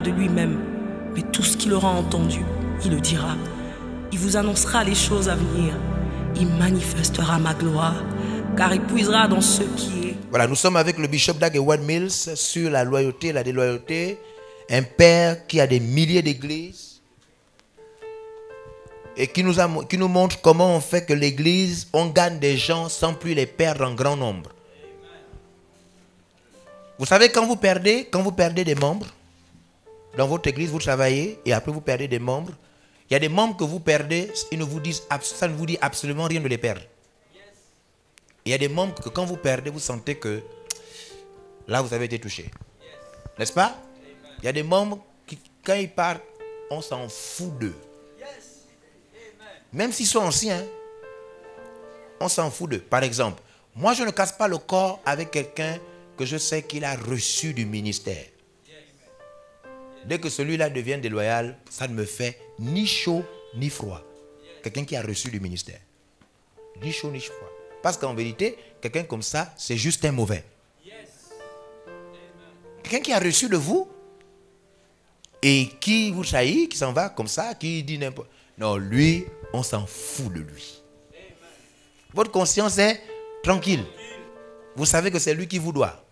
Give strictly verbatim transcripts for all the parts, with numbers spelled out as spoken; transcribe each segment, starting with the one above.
de lui-même, mais tout ce qu'il aura entendu, il le dira. Il vous annoncera les choses à venir. Il manifestera ma gloire, car il puisera dans ce qui est. Voilà, nous sommes avec le bishop Dag Heward Mills sur la loyauté, la déloyauté. Un père qui a des milliers d'églises et qui nous, a, qui nous montre comment on fait que l'église, on gagne des gens sans plus les perdre en grand nombre. Vous savez, quand vous perdez, quand vous perdez des membres, dans votre église, vous travaillez et après vous perdez des membres, il y a des membres que vous perdez, ils ne vous disent, ça ne vous dit absolument rien de les perdre. Il y a des membres que quand vous perdez, vous sentez que là, vous avez été touché. N'est-ce pas? Il y a des membres qui, quand ils partent, on s'en fout d'eux. Même s'ils sont anciens, on s'en fout d'eux. Par exemple, moi, je ne casse pas le corps avec quelqu'un que je sais qu'il a reçu du ministère. Dès que celui-là devient déloyal, ça ne me fait ni chaud ni froid. Quelqu'un qui a reçu du ministère. Ni chaud ni froid. Parce qu'en vérité, quelqu'un comme ça, c'est juste un mauvais. Quelqu'un qui a reçu de vous et qui vous trahit, qui s'en va comme ça, qui dit n'importe... Non, lui, on s'en fout de lui. Votre conscience est tranquille. Vous savez que c'est lui qui vous doit.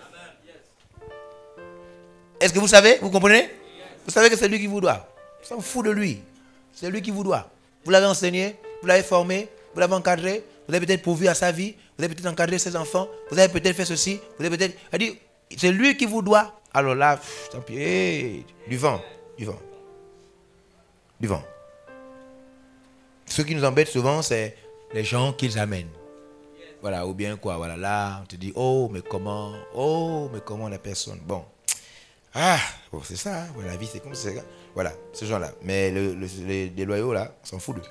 Est-ce que vous savez? Vous comprenez? Vous savez que c'est lui qui vous doit. On s'en fout de lui. C'est lui qui vous doit. Vous l'avez enseigné, vous l'avez formé, vous l'avez encadré, vous avez peut-être pourvu à sa vie, vous avez peut-être encadré ses enfants, vous avez peut-être fait ceci, vous avez peut-être... C'est lui qui vous doit. Alors là, pff, tant pis, hey, du vent, du vent, du vent. Ce qui nous embête souvent, c'est les gens qu'ils amènent. Voilà, ou bien quoi, voilà, là, on te dit, oh, mais comment, oh, mais comment la personne, bon. Ah, bon, c'est ça, hein, la vie, c'est comme ça. Voilà, ces gens-là. Mais le, le, les déloyaux, là, on s'en fout d'eux.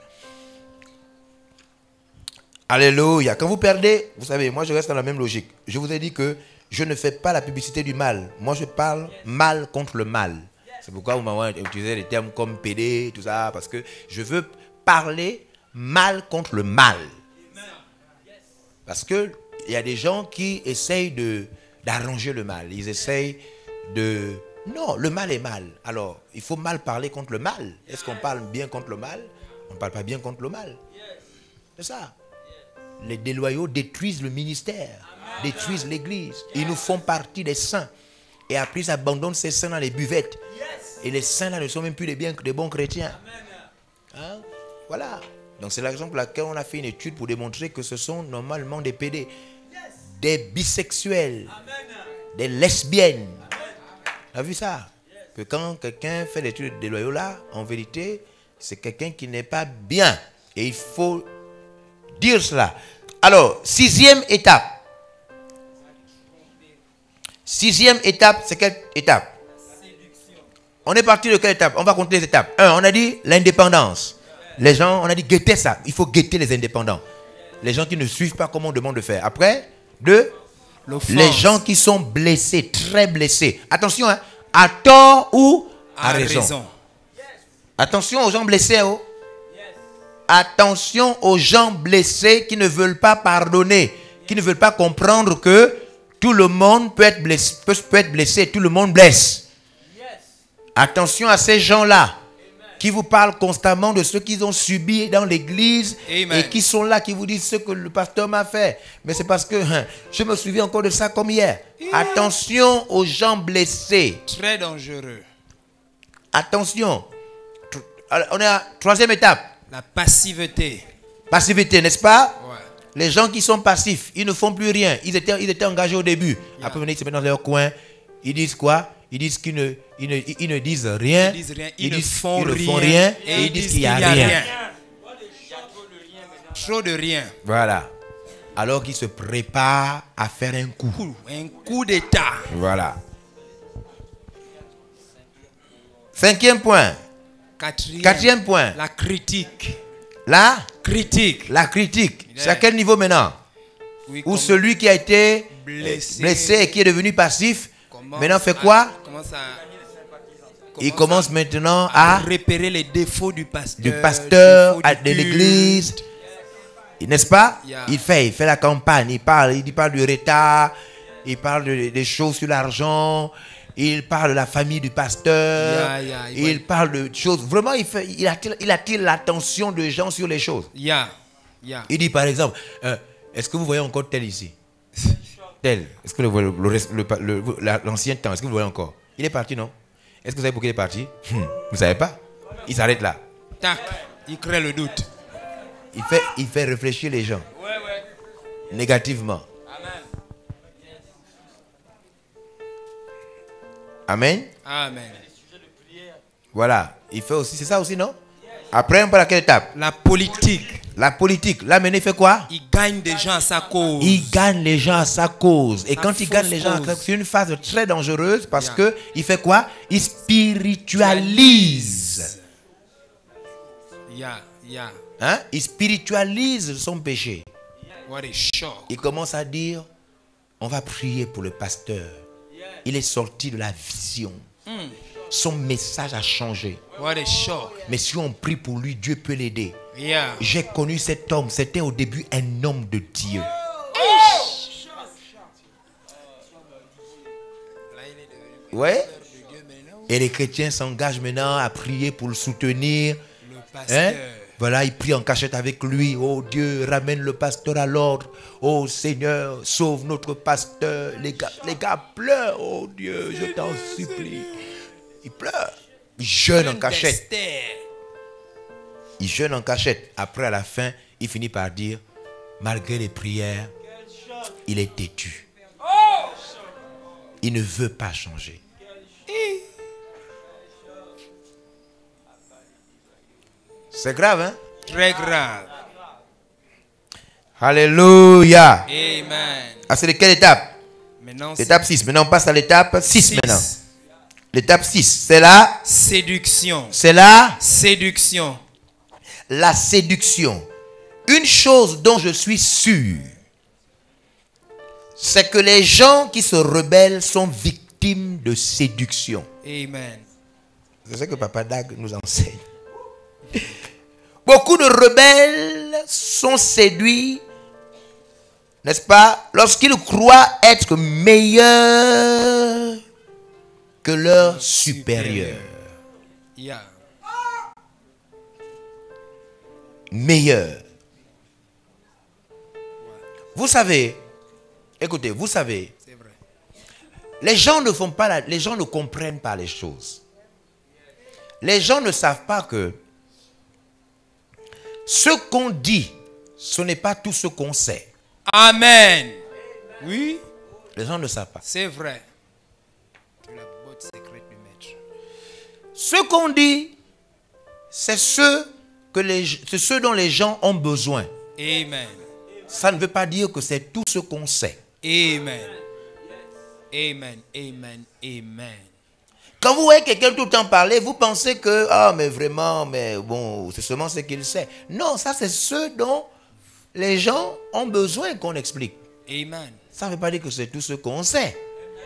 Alléluia. Quand vous perdez, vous savez, moi, je reste dans la même logique. Je vous ai dit que je ne fais pas la publicité du mal. Moi, je parle mal contre le mal. C'est pourquoi vous m'avez utilisé des termes comme pédé, tout ça, parce que je veux parler mal contre le mal. Parce qu'il y a des gens qui essayent de, d'arranger le mal. Ils essayent de... Non, le mal est mal. Alors, il faut mal parler contre le mal. Est-ce qu'on parle bien contre le mal? On ne parle pas bien contre le mal. C'est ça. Les déloyaux détruisent le ministère, détruisent l'église. Ils nous font partie des saints. Et après, ils abandonnent ces saints dans les buvettes. Et les saints là ne sont même plus des, bien, des bons chrétiens. Hein? Voilà. Donc c'est la raison pour laquelle on a fait une étude pour démontrer que ce sont normalement des pédés, des bisexuels, des lesbiennes. On a vu ça? Que quand quelqu'un fait l'étude des déloyaux là, en vérité, c'est quelqu'un qui n'est pas bien. Et il faut dire cela. Alors, sixième étape. Sixième étape, c'est quelle étape? On est parti de quelle étape? On va compter les étapes. Un, on a dit l'indépendance. Les gens, on a dit guetter ça. Il faut guetter les indépendants. Les gens qui ne suivent pas comme on demande de faire. Après, deux, les gens qui sont blessés, très blessés. Attention, hein, à tort ou à, à raison. raison. Attention aux gens blessés. Oh. Attention aux gens blessés qui ne veulent pas pardonner, qui ne veulent pas comprendre que tout le monde peut être blessé, peut, peut être blessé, tout le monde blesse. Attention à ces gens-là qui vous parlent constamment de ce qu'ils ont subi dans l'église et qui sont là, qui vous disent ce que le pasteur m'a fait. Mais c'est parce que hein, je me souviens encore de ça comme hier. Yeah. Attention aux gens blessés. Très dangereux. Attention. On est à la troisième étape. La passivité. Passivité, n'est-ce pas? Ouais. Les gens qui sont passifs, ils ne font plus rien. Ils étaient, ils étaient engagés au début. Yeah. Après, ils se mettent dans leur coin. Ils disent quoi? Ils disent qu'ils ne, ils ne, ils ne disent rien. Ils disent rien. Ils, ils, ne, disent, font ils rien. ne font rien. Et ils disent qu'il n'y a, a rien. rien. Trop de rien. Voilà. Alors qu'ils se préparent à faire un coup. Un coup d'état. Voilà. Cinquième point. Quatrième, Quatrième point. La critique. La critique. La critique. C'est à quel niveau maintenant? Oui, où celui qui a été blessé, blessé et qui est devenu passif, maintenant fait quoi? À, commence à, Il commence à, maintenant à, à repérer les défauts du pasteur, du pasteur, du de l'église. N'est-ce pas? Yeah. Il fait, il fait la campagne, il parle, il parle du retard, il parle de, des choses sur l'argent, il parle de la famille du pasteur, Yeah, yeah, il ouais. parle de choses. Vraiment, il, fait, il attire, il attire l'attention des gens sur les choses. Yeah. Yeah. Il dit par exemple, euh, est-ce que vous voyez encore tel ici? Tel. Est-ce que le- le- le- le- le- la- l'ancien temps, est-ce que vous voyez encore? Il est parti, non? Est-ce que vous savez pourquoi il est parti? Hmm, vous ne savez pas? Il s'arrête là. Tac. Il crée le doute. Il fait, il fait réfléchir les gens. Négativement. Amen. Amen. Voilà. Il fait aussi, c'est ça aussi, non? Après, on parle à quelle étape? La politique. La politique. Là, maintenant, il fait quoi? Il gagne des gens à sa cause. Il gagne les gens à sa cause. Et Sa quand il gagne fausse les gens à sa cause. cause, c'est une phase très dangereuse parce Yeah. que il fait quoi? Il spiritualise. Yeah. Yeah. Hein? Il spiritualise son péché. What a shock. Il commence à dire, on va prier pour le pasteur. Il est sorti de la vision. Son message a changé. What a shock. Mais si on prie pour lui, Dieu peut l'aider. Yeah. J'ai connu cet homme. C'était au début un homme de Dieu. Ouais. Et les chrétiens s'engagent maintenant à prier pour le soutenir. Le Hein? pasteur. Voilà, ils prient en cachette avec lui. Oh Dieu, ramène le pasteur à l'ordre. Oh Seigneur, sauve notre pasteur. Les gars, les gars pleurent. Oh Dieu, je t'en supplie. Ils pleurent. Ils jeûnent en cachette. D'Esther. Il jeûne en cachette. Après, à la fin, il finit par dire, malgré les prières, il est têtu. Il ne veut pas changer. C'est grave, hein? Très grave. Alléluia. Amen. Ah, c'est de quelle étape? Maintenant, c'est L'étape six. Maintenant, on passe à l'étape six six. maintenant. L'étape six, c'est là, Séduction. c'est là, Séduction. la séduction. Une chose dont je suis sûr, c'est que les gens qui se rebellent sont victimes de séduction. Amen. C'est ce que Papa Dag nous enseigne. Beaucoup de rebelles sont séduits, n'est-ce pas, lorsqu'ils croient être meilleurs que leurs supérieurs. Yeah. Meilleurs. Vous savez, écoutez, vous savez, C'est vrai. les gens ne font pas, la- les gens ne comprennent pas les choses. Les gens ne savent pas que ce qu'on dit, ce n'est pas tout ce qu'on sait. Amen. Oui, Les gens ne savent pas. c'est vrai. C'est la botte secrète du maître. Ce qu'on dit, c'est ce, que les, c'est ce dont les gens ont besoin. Amen. Ça ne veut pas dire que c'est tout ce qu'on sait. Amen. Amen. Amen. Amen. Quand vous voyez quelqu'un tout le temps parler, vous pensez que, ah, mais vraiment, mais bon, c'est seulement ce qu'il sait. Non, ça c'est ce dont les gens ont besoin qu'on explique. Amen. Ça ne veut pas dire que c'est tout ce qu'on sait.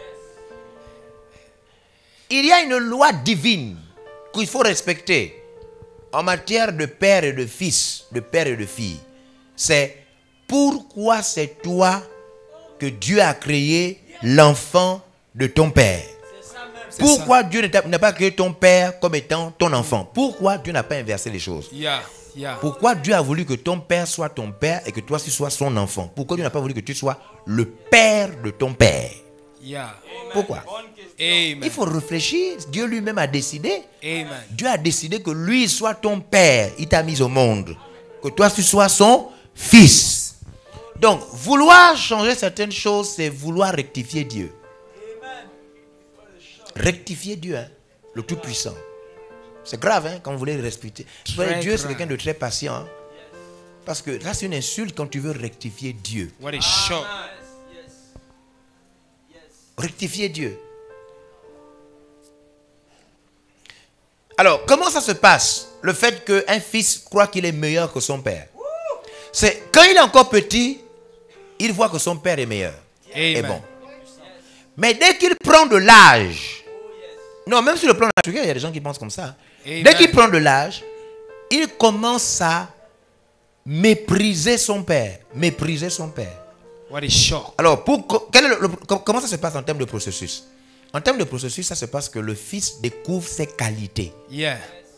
Il y a une loi divine qu'il faut respecter en matière de père et de fils, de père et de fille. C'est pourquoi c'est toi que Dieu a créé l'enfant de ton père. C'est Pourquoi Dieu n'a n'a pas créé ton père comme étant ton enfant? Pourquoi Dieu n'a pas inversé les choses? Yeah. Yeah. Pourquoi Dieu a voulu que ton père soit ton père et que toi tu sois son enfant? Pourquoi Dieu n'a pas voulu que tu sois le père de ton père? Yeah. Pourquoi? Amen. Il faut réfléchir. Dieu lui-même a décidé. Amen. Dieu a décidé que lui soit ton père. Il t'a mis au monde. Que toi tu sois son fils. Donc, vouloir changer certaines choses, c'est vouloir rectifier Dieu. Rectifier Dieu, hein, le Tout-Puissant. C'est grave, hein, quand vous voulez le respecter. Vous voyez, Très Dieu, c'est grave. quelqu'un de très patient. Hein. Parce que là, c'est une insulte quand tu veux rectifier Dieu. What a shock. Rectifier Dieu. Alors, comment ça se passe? Le fait qu'un fils croit qu'il est meilleur que son père. C'est quand il est encore petit, il voit que son père est meilleur. Amen. Et bon. Mais dès qu'il prend de l'âge, non, même sur le plan naturel, il y a des gens qui pensent comme ça. Amen. Dès qu'il prend de l'âge, il commence à mépriser son père. Mépriser son père. What a shock. Alors, pour, quel est le- le- comment ça se passe en termes de processus? En termes de processus, ça se passe que le fils découvre ses qualités. Yeah.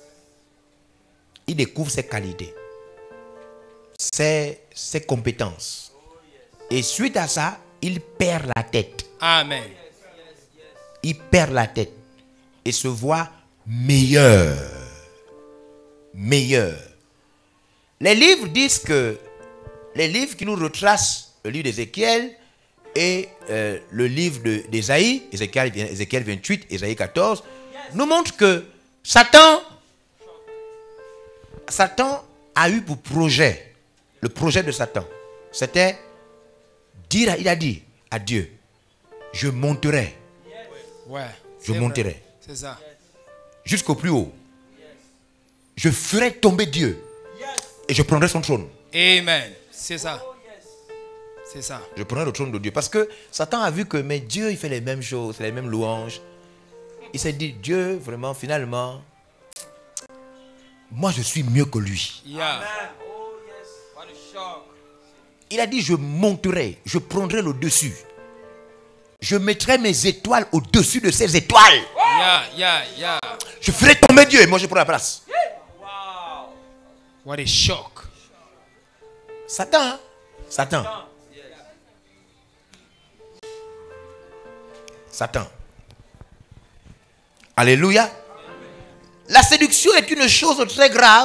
Il découvre ses qualités, ses, ses compétences. Et suite à ça, il perd la tête. Amen. Il perd la tête et se voit meilleur. Meilleur. Les livres disent que les livres qui nous retracent le livre d'Ézéchiel et euh, le livre de- d'Ésaïe, Ézéchiel, Ézéchiel vingt-huit, Ésaïe quatorze, nous montrent que Satan, Satan a eu pour projet, le projet de Satan, c'était dire, il a dit à Dieu, je monterai, Ouais. je c'est vrai. monterai C'est ça. jusqu'au plus haut. Je ferai tomber Dieu et je prendrai son trône. Amen. C'est ça. C'est ça. Je prendrai le trône de Dieu. Parce que Satan a vu que mais Dieu, il fait les mêmes choses, les mêmes louanges. Il s'est dit, Dieu, vraiment, finalement, moi, je suis mieux que lui. Yeah. Il a dit, je monterai, je prendrai le dessus. Je mettrai mes étoiles au-dessus de ces étoiles. Yeah, yeah, yeah. Je ferai tomber Dieu et moi, je prends la place. What a shock. Satan, hein? Satan. Satan. Alléluia. La séduction est une chose très grave.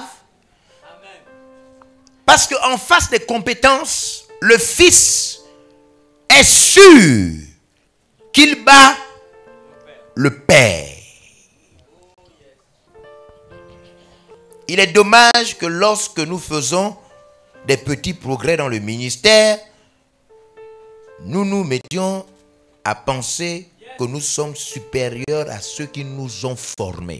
Parce qu'en face des compétences, le fils est sûr qu'il bat le père. Il est dommage que lorsque nous faisons des petits progrès dans le ministère, nous nous mettions à penser que nous sommes supérieurs à ceux qui nous ont formés.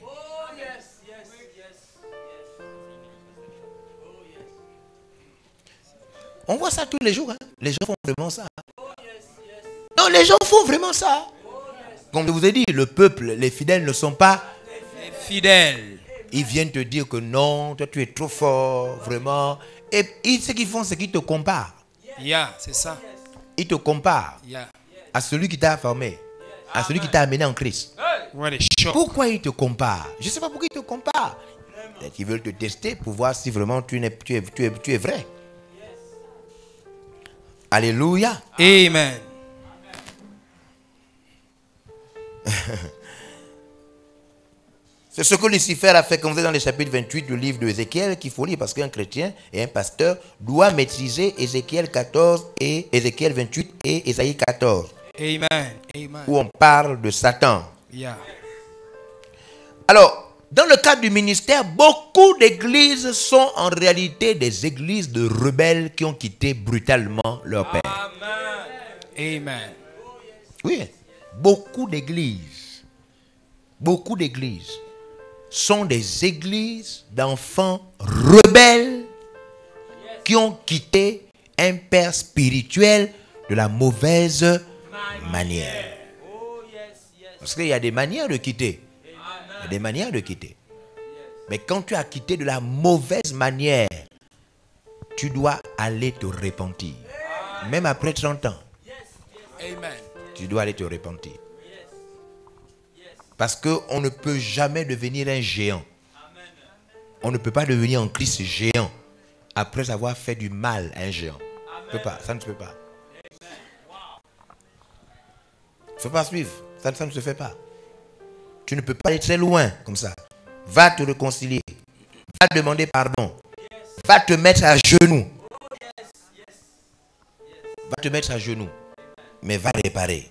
On voit ça tous les jours. Hein. Les gens font vraiment ça. Non, les gens font vraiment ça. Comme je vous ai dit, le peuple, les fidèles ne sont pas... Fidèle. Ils viennent te dire que non, toi tu es trop fort, vraiment. Et ils, ce qu'ils font, c'est qu'ils te comparent. Yeah, c'est ça. Ils te comparent Yeah. à celui qui t'a formé, à celui qui t'a amené en Christ. What a shock. Pourquoi ils te comparent? Je ne sais pas pourquoi ils te comparent. Ils veulent te tester pour voir si vraiment tu, n'es, tu, es, tu, es, tu es vrai. Alléluia. Amen. C'est ce que Lucifer a fait, comme vous êtes dans le chapitre vingt-huit du livre de Ézéchiel, qu'il faut lire parce qu'un chrétien et un pasteur doit maîtriser Ézéchiel quatorze et Ézéchiel vingt-huit et Ésaïe quatorze, Amen. Amen. où on parle de Satan. Yeah. Alors, dans le cadre du ministère, beaucoup d'églises sont en réalité des églises de rebelles qui ont quitté brutalement leur père. Amen. Oui, beaucoup d'églises, beaucoup d'églises sont des églises d'enfants rebelles qui ont quitté un père spirituel de la mauvaise manière. Parce qu'il y a des manières de quitter. Il y a des manières de quitter. Mais quand tu as quitté de la mauvaise manière, tu dois aller te repentir. Même après trente ans, Amen. tu dois aller te repentir. Parce qu'on ne peut jamais devenir un géant. On ne peut pas devenir en Christ géant après avoir fait du mal à un géant. On ne peut pas, ça ne se peut pas. Il ne faut pas suivre, ça, ça ne se fait pas. Tu ne peux pas aller très loin comme ça. Va te réconcilier. Va demander pardon. Va te mettre à genoux. Va te mettre à genoux. Mais va réparer.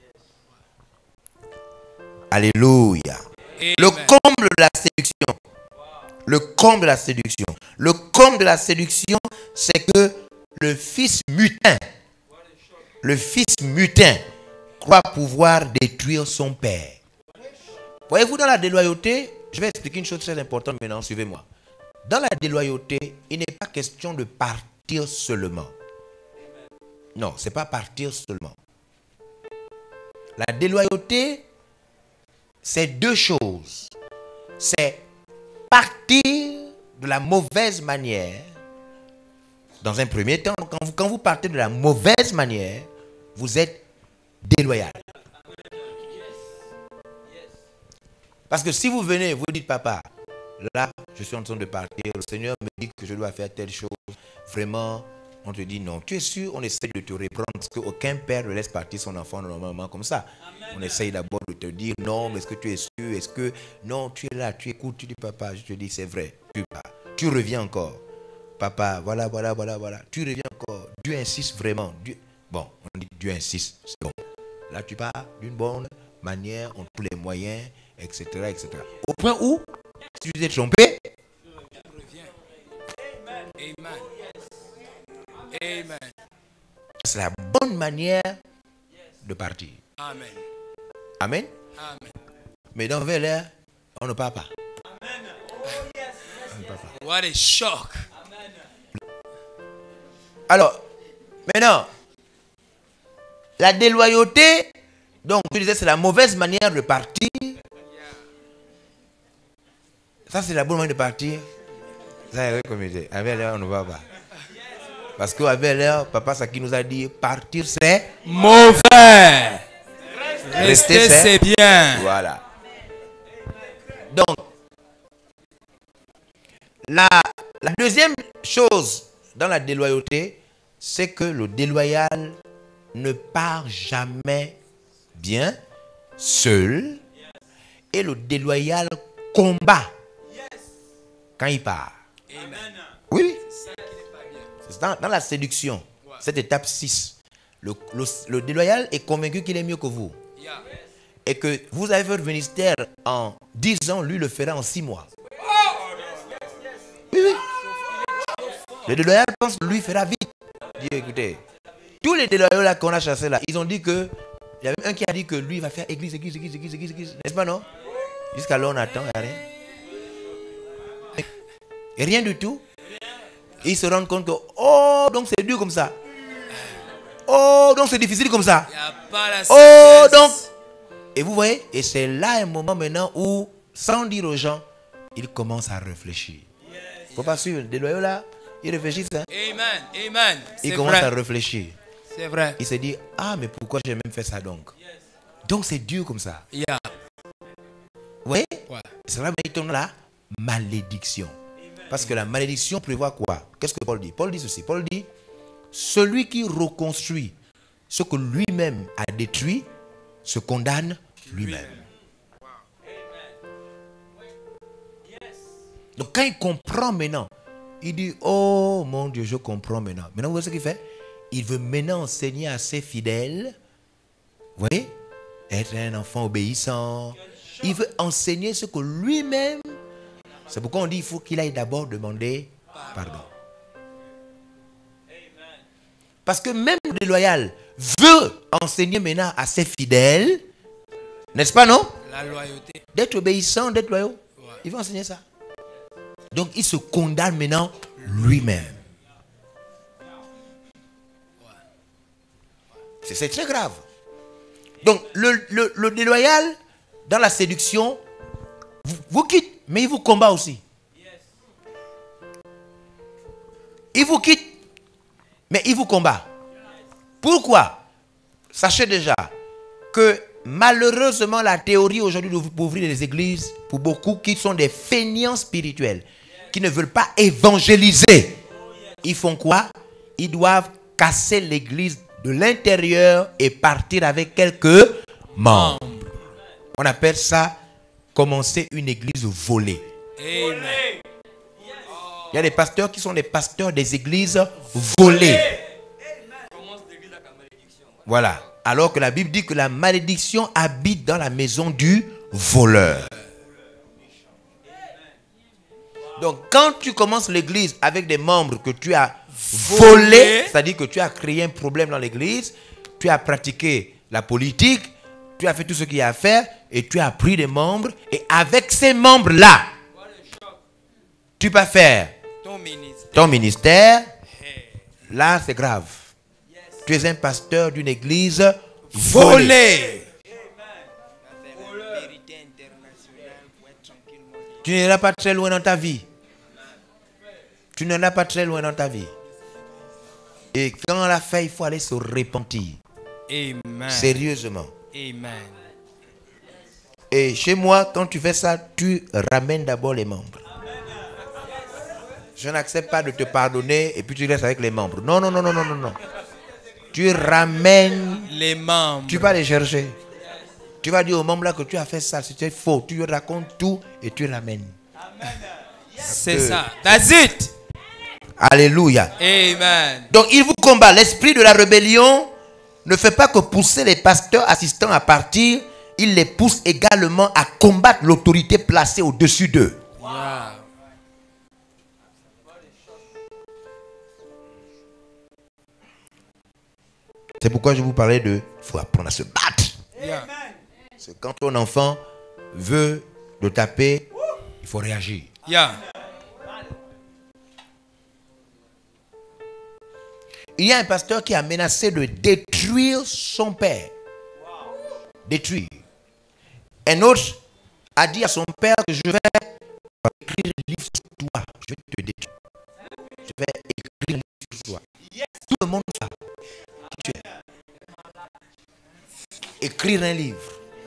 Alléluia. Amen. Le comble de la séduction. Le comble de la séduction. Le comble de la séduction, c'est que le fils mutin, le fils mutin croit pouvoir détruire son père. Voyez-vous, dans la déloyauté, je vais expliquer une chose très importante maintenant, suivez-moi. Dans la déloyauté, il n'est pas question de partir seulement. Non, ce n'est pas partir seulement. La déloyauté, c'est deux choses. C'est partir de la mauvaise manière. Dans un premier temps, quand vous, quand vous partez de la mauvaise manière, vous êtes déloyal. Parce que si vous venez, vous dites, papa, là, je suis en train de partir, le Seigneur me dit que je dois faire telle chose. Vraiment, on te dit non. Tu es sûr, on essaie de te reprendre parce qu'aucun père ne laisse partir son enfant normalement comme ça. Amen. On essaye d'abord de te dire non, mais est-ce que tu es sûr? Est-ce que non, tu es là, tu écoutes, tu dis papa, je te dis c'est vrai. Tu pars. Tu reviens encore. Papa, voilà, voilà, voilà, voilà. Tu reviens encore. Dieu insiste vraiment. Dieu... Bon, on dit Dieu insiste, c'est bon. Là, tu pars d'une bonne manière, on trouve les moyens, et cetera, et cetera. Au point où, si tu t'es trompé, Amen. Amen. c'est la bonne manière de partir. Amen. Amen. Amen. Mais dans vingt heures, on ne part pas. Amen. On ne part pas. What a shock. Alors, maintenant, la déloyauté, donc tu disais c'est la mauvaise manière de partir. Ça c'est la bonne manière de partir. Ça est recommencé. Avec l'air, on ne va pas. Parce qu'avec l'air, papa, ça qui nous a dit, partir c'est mauvais. Rester, Rester c'est bien. Voilà. Donc, la, la deuxième chose dans la déloyauté, c'est que le déloyal ne part jamais bien seul et le déloyal combat quand il part. Amen. Oui, oui. C'est dans, dans la séduction, cette étape six. Le, le, le déloyal est convaincu qu'il est mieux que vous. Yeah. Et que vous avez fait le ministère en dix ans, lui le fera en six mois. Oui, oui. Le déloyal pense que lui fera vite. Dis, écoutez, tous les déloyaux là qu'on a chassés là, ils ont dit que, il y a même un qui a dit que lui va faire église, église, église, église, église, église. N'est-ce pas, non? Jusqu'à là on attend, il n'y a rien. Et rien du tout. Ils se rendent compte que, oh, donc c'est dur comme ça. Oh, donc c'est difficile comme ça. Y a pas la Oh, sagesse. donc. Et vous voyez, et c'est là un moment maintenant où, sans dire aux gens, ils commencent à réfléchir. Il ne faut pas suivre. Des loyaux là, ils réfléchissent. Hein. Amen. Amen. Ils C'est commencent vrai. à réfléchir. C'est vrai. Ils se disent, ah, mais pourquoi j'ai même fait ça donc? Donc c'est dur comme ça. Yeah. Vous voyez? Ouais. C'est là qu'ils tombent la malédiction. Parce que la malédiction prévoit quoi? Qu'est-ce que Paul dit? Paul dit ceci. Paul dit, celui qui reconstruit ce que lui-même a détruit se condamne lui-même. Donc quand il comprend maintenant, il dit, oh mon Dieu, je comprends maintenant. Maintenant, vous voyez ce qu'il fait? Il veut maintenant enseigner à ses fidèles, vous voyez, être un enfant obéissant. Il veut enseigner ce que lui-même. C'est pourquoi on dit qu'il faut qu'il aille d'abord demander pardon. Parce que même le déloyal veut enseigner maintenant à ses fidèles, n'est-ce pas, non? La loyauté. D'être obéissant, d'être loyaux. Ouais. Il veut enseigner ça. Donc il se condamne maintenant lui-même. C'est, c'est très grave. Donc le, le, le déloyal, dans la séduction, vous, vous quitte, mais il vous combat aussi. Il vous quitte, mais il vous combat. Pourquoi? Sachez déjà que malheureusement la théorie aujourd'hui pour ouvrir les églises, pour beaucoup qui sont des fainéants spirituels, qui ne veulent pas évangéliser, ils font quoi? Ils doivent casser l'église de l'intérieur et partir avec quelques membres. On appelle ça commencer une église volée. Amen. Il y a des pasteurs qui sont des pasteurs des églises volées. Voilà. Alors que la Bible dit que la malédiction habite dans la maison du voleur. Donc quand tu commences l'église avec des membres que tu as volés, c'est-à-dire que tu as créé un problème dans l'église, tu as pratiqué la politique, tu as fait tout ce qu'il y a à faire et tu as pris des membres et avec ces membres-là, tu peux faire Ton ministère. ton ministère. Là, c'est grave. Tu es un pasteur d'une église volée. Tu n'iras pas très loin dans ta vie. Tu n'iras pas très loin dans ta vie. Et quand on l'a fait, il faut aller se repentir. Amen. Sérieusement. Amen. Et chez moi, quand tu fais ça, tu ramènes d'abord les membres. Je n'accepte pas de te pardonner et puis tu restes avec les membres. Non, non, non, non, non, non, non. Tu ramènes les membres. Tu vas les chercher. Tu vas dire aux membres là que tu as fait ça, c'était faux. Tu lui racontes tout et tu ramènes. C'est euh, ça. That's it. Alléluia. Amen. Donc il vous combat. L'esprit de la rébellion ne fait pas que pousser les pasteurs assistants à partir. Il les pousse également à combattre l'autorité placée au-dessus d'eux. Yeah. C'est pourquoi je vous parlais de... Il faut apprendre à se battre. Yeah. Parce que quand ton enfant veut te taper, il faut réagir. Yeah. Il y a un pasteur qui a menacé de détruire son père. Détruire. Un autre a dit à son père que je vais écrire un livre sur toi. Je vais te détruire. Je vais écrire un livre sur toi. Tout le monde va. Qui tu es. Écrire un livre.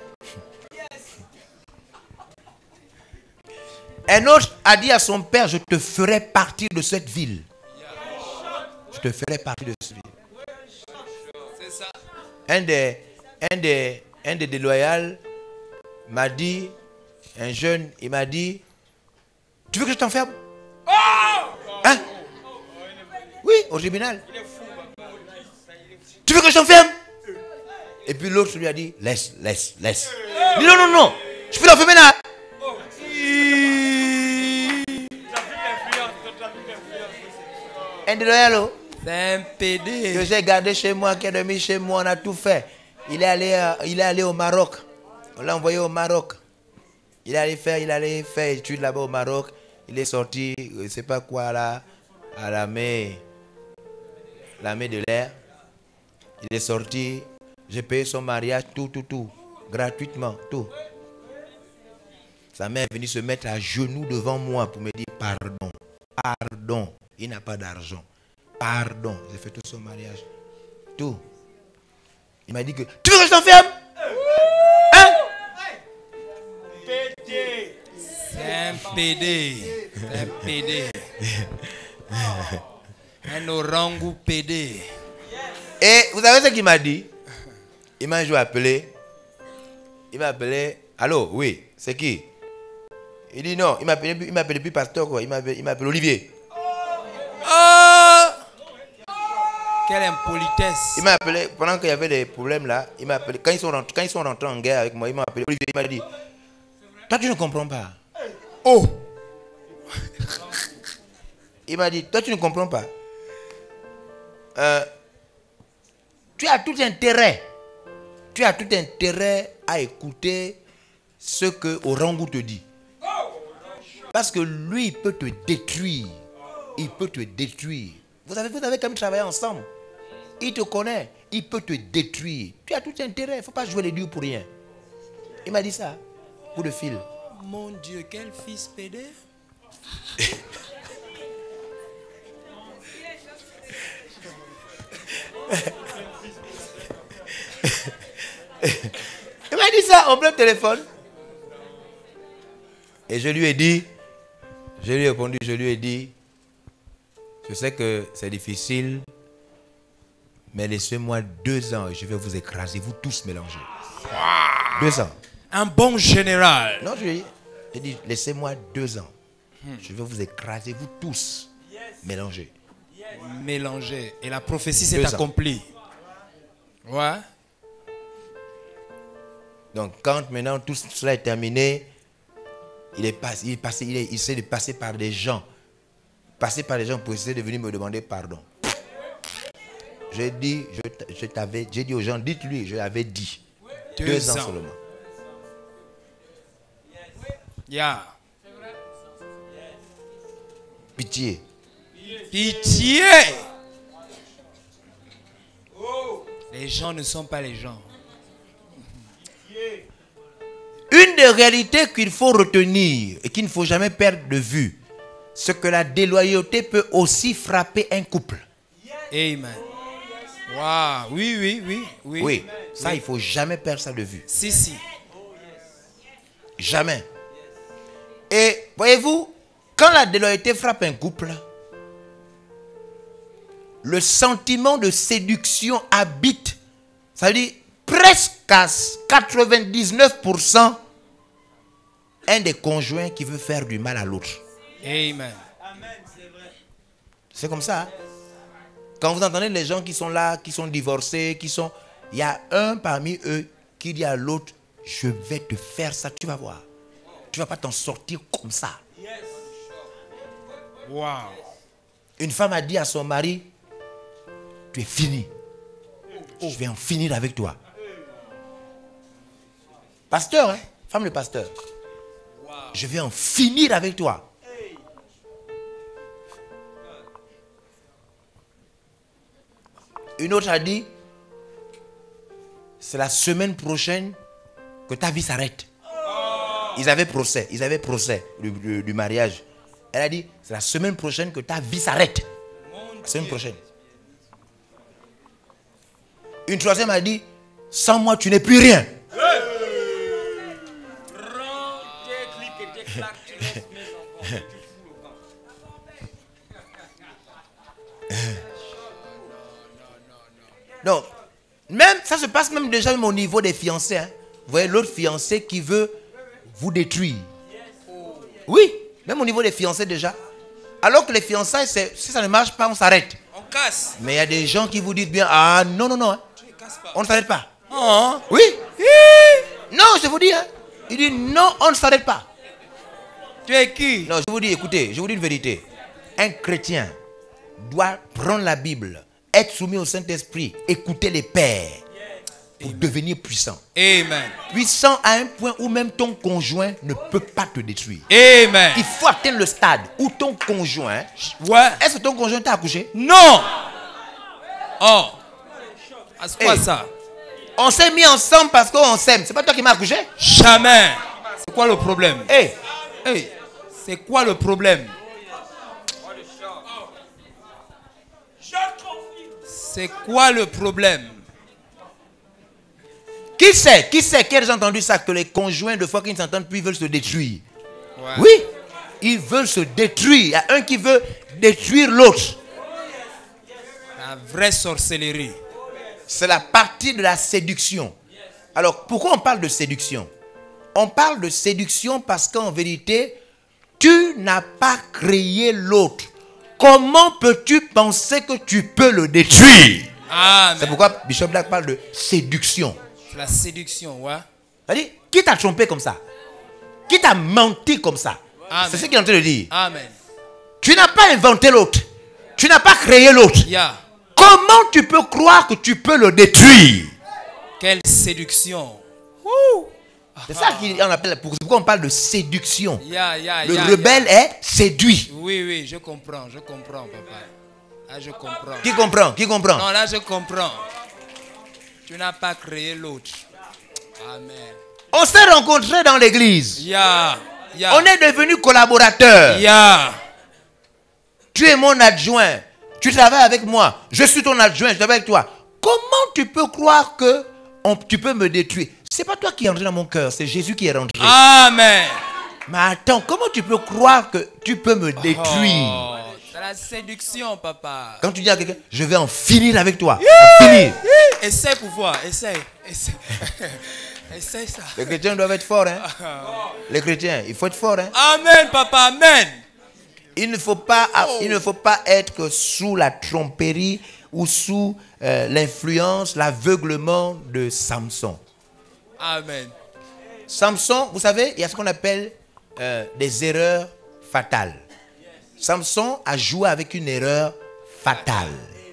Un autre a dit à son père, je te ferai partir de cette ville. Je te ferai partir de cette ville. C'est ça. Un des, un des, un des déloyaux m'a dit, un jeune, il m'a dit, tu veux que je t'enferme? Hein? Oui, au tribunal. Tu veux que je t'enferme? Et puis l'autre lui a dit, laisse, laisse, laisse. Il dit, non, non, non, je peux l'enfermer là. Un déloyal, c'est un P D. que j'ai gardé chez moi, qui est dormi chez moi, on a tout fait. Il est allé, euh, il est allé au Maroc. On l'a envoyé au Maroc. Il est allé faire, il allait faire études là-bas au Maroc. Il est sorti, je ne sais pas quoi là, à l'armée, l'armée de l'air. Il est sorti, j'ai payé son mariage, tout, tout, tout, gratuitement, tout. Sa mère est venue se mettre à genoux devant moi pour me dire pardon, pardon. Il n'a pas d'argent. Pardon. J'ai fait tout son mariage. Tout. Il m'a dit que... Tu veux que je t'enferme? Hein? C'est un P D. C'est un P D. Un orangu P D. Et vous savez ce qu'il m'a dit? Il m'a un jour appelé. Il m'a appelé. Allô, oui, c'est qui? Il dit non. Il m'a appelé, il m'a appelé plus pasteur quoi. Il m'a appelé, il m'a appelé Olivier. Oh! Quelle impolitesse. Il m'a appelé pendant qu'il y avait des problèmes là. Il m'a appelé quand ils sont rentrés, quand ils sont rentrés en guerre avec moi. Il m'a appelé Olivier. Il m'a dit, toi tu ne comprends pas. Oh. Il m'a dit, toi tu ne comprends pas. Euh, tu as tout intérêt. Tu as tout intérêt à écouter ce que Orangu te dit. Parce que lui, il peut te détruire. Il peut te détruire. Vous avez, vous avez quand même travaillé ensemble. Il te connaît. Il peut te détruire. Tu as tout intérêt. Il ne faut pas jouer les dieux pour rien. Il m'a dit ça. Coup de fil. Mon Dieu, quel fils P D. Il m'a dit ça en plein téléphone. Et je lui ai dit, je lui ai répondu, je lui ai dit, je sais que c'est difficile, mais laissez-moi deux ans et je vais vous écraser, vous tous mélangés. Wow. Deux ans. Un bon général. Non, je lui ai dit, laissez-moi deux ans. Hmm. Je vais vous écraser, vous tous mélangés. Mélangés. Et la prophétie s'est accomplie. Ouais. Donc, quand maintenant tout cela est terminé, il est passé, il est passé, il, est, il essaie de passer par des gens. Passer par des gens pour essayer de venir me demander pardon. J'ai dit, je, je t'avais, j'ai dit aux gens, dites-lui, je l'avais dit. Deux, Deux ans, ans seulement. Yeah. Pitié. Pitié. Les gens ne sont pas les gens. Une des réalités qu'il faut retenir et qu'il ne faut jamais perdre de vue, c'est que la déloyauté peut aussi frapper un couple. Amen. Wow. Oui, oui, oui. Oui, oui ça, oui. il ne faut jamais perdre ça de vue. Si, si. Jamais. Et voyez-vous, quand la déloyauté frappe un couple, le sentiment de séduction habite, ça veut dire presque à quatre-vingt-dix-neuf pour cent un des conjoints qui veut faire du mal à l'autre. Amen. C'est comme ça. Hein? Quand vous entendez les gens qui sont là, qui sont divorcés, qui sont... Il y a un parmi eux qui dit à l'autre, je vais te faire ça, tu vas voir. Tu ne vas pas t'en sortir comme ça. Wow. Une femme a dit à son mari, tu es fini. Je vais en finir avec toi. Pasteur, hein? Femme de pasteur. Je vais en finir avec toi. Une autre a dit, c'est la semaine prochaine que ta vie s'arrête. Ils avaient procès, ils avaient procès du, du, du mariage. Elle a dit, c'est la semaine prochaine que ta vie s'arrête. La semaine prochaine. Une troisième a dit, sans moi tu n'es plus rien. Donc, même, ça se passe même déjà même au niveau des fiancés. Hein. Vous voyez l'autre fiancé qui veut vous détruire. Oui, même au niveau des fiancés déjà. Alors que les fiançailles, si ça ne marche pas, on s'arrête. On casse. Mais il y a des gens qui vous disent bien, ah non, non, non, hein. On ne s'arrête pas. Oh. Oui. Non, je vous dis, hein. Il dit non, on ne s'arrête pas. Tu es qui? Non, je vous dis, écoutez, je vous dis une vérité. Un chrétien doit prendre la Bible, être soumis au Saint-Esprit, écouter les pères pour Amen. Devenir puissant. Amen. Puissant à un point où même ton conjoint ne peut pas te détruire. Amen. Il faut atteindre le stade où ton conjoint... Ouais. Est-ce que ton conjoint t'a accouché? Non. Oh. C'est quoi hey. Ça? On s'est mis ensemble parce qu'on s'aime. C'est pas toi qui m'as accouché? Jamais. C'est quoi le problème? Hey. Hey. C'est quoi le problème? C'est quoi le problème? Qui sait, qui sait, qui a déjà entendu ça, que les conjoints, de fois qu'ils ne s'entendent plus, ils veulent se détruire? Ouais. Oui, ils veulent se détruire. Il y a un qui veut détruire l'autre. La vraie sorcellerie. C'est la partie de la séduction. Alors, pourquoi on parle de séduction? On parle de séduction parce qu'en vérité, tu n'as pas créé l'autre. Comment peux-tu penser que tu peux le détruire? C'est pourquoi Bishop Black parle de séduction. La séduction, ouais. C'est-à-dire, qui t'a trompé comme ça? Qui t'a menti comme ça? C'est ce qu'il est en train de dire. Amen. Tu n'as pas inventé l'autre. Tu n'as pas créé l'autre. Yeah. Comment tu peux croire que tu peux le détruire? Quelle séduction. C'est ça qu'on appelle, pourquoi on parle de séduction. Yeah, yeah, le yeah, rebelle yeah. est séduit. Oui, oui, je comprends, je comprends, papa. Là, je comprends. Qui comprend? Qui comprend? Non, là, je comprends. Tu n'as pas créé l'autre. Amen. On s'est rencontrés dans l'église. Yeah, yeah. On est devenus collaborateurs. Yeah. Tu es mon adjoint. Tu travailles avec moi. Je suis ton adjoint. Je travaille avec toi. Comment tu peux croire que on, tu peux me détruire? C'est pas toi qui es rentré dans mon cœur. C'est Jésus qui est rentré. Amen. Mais attends, comment tu peux croire que tu peux me détruire? Oh, c'est la séduction, papa. Quand tu dis à quelqu'un, je vais en finir avec toi. Yeah, en finir. Yeah. Essaye pour voir. Essaye. Essaye. Essaye ça. Les chrétiens doivent être forts. Hein? Les chrétiens, il faut être fort. Hein? Amen, papa. Amen. Il ne faut pas, oh. il ne faut pas être sous la tromperie ou sous euh, l'influence, l'aveuglement de Samson. Amen. Samson, vous savez, il y a ce qu'on appelle euh, des erreurs fatales. Samson a joué avec une erreur fatale.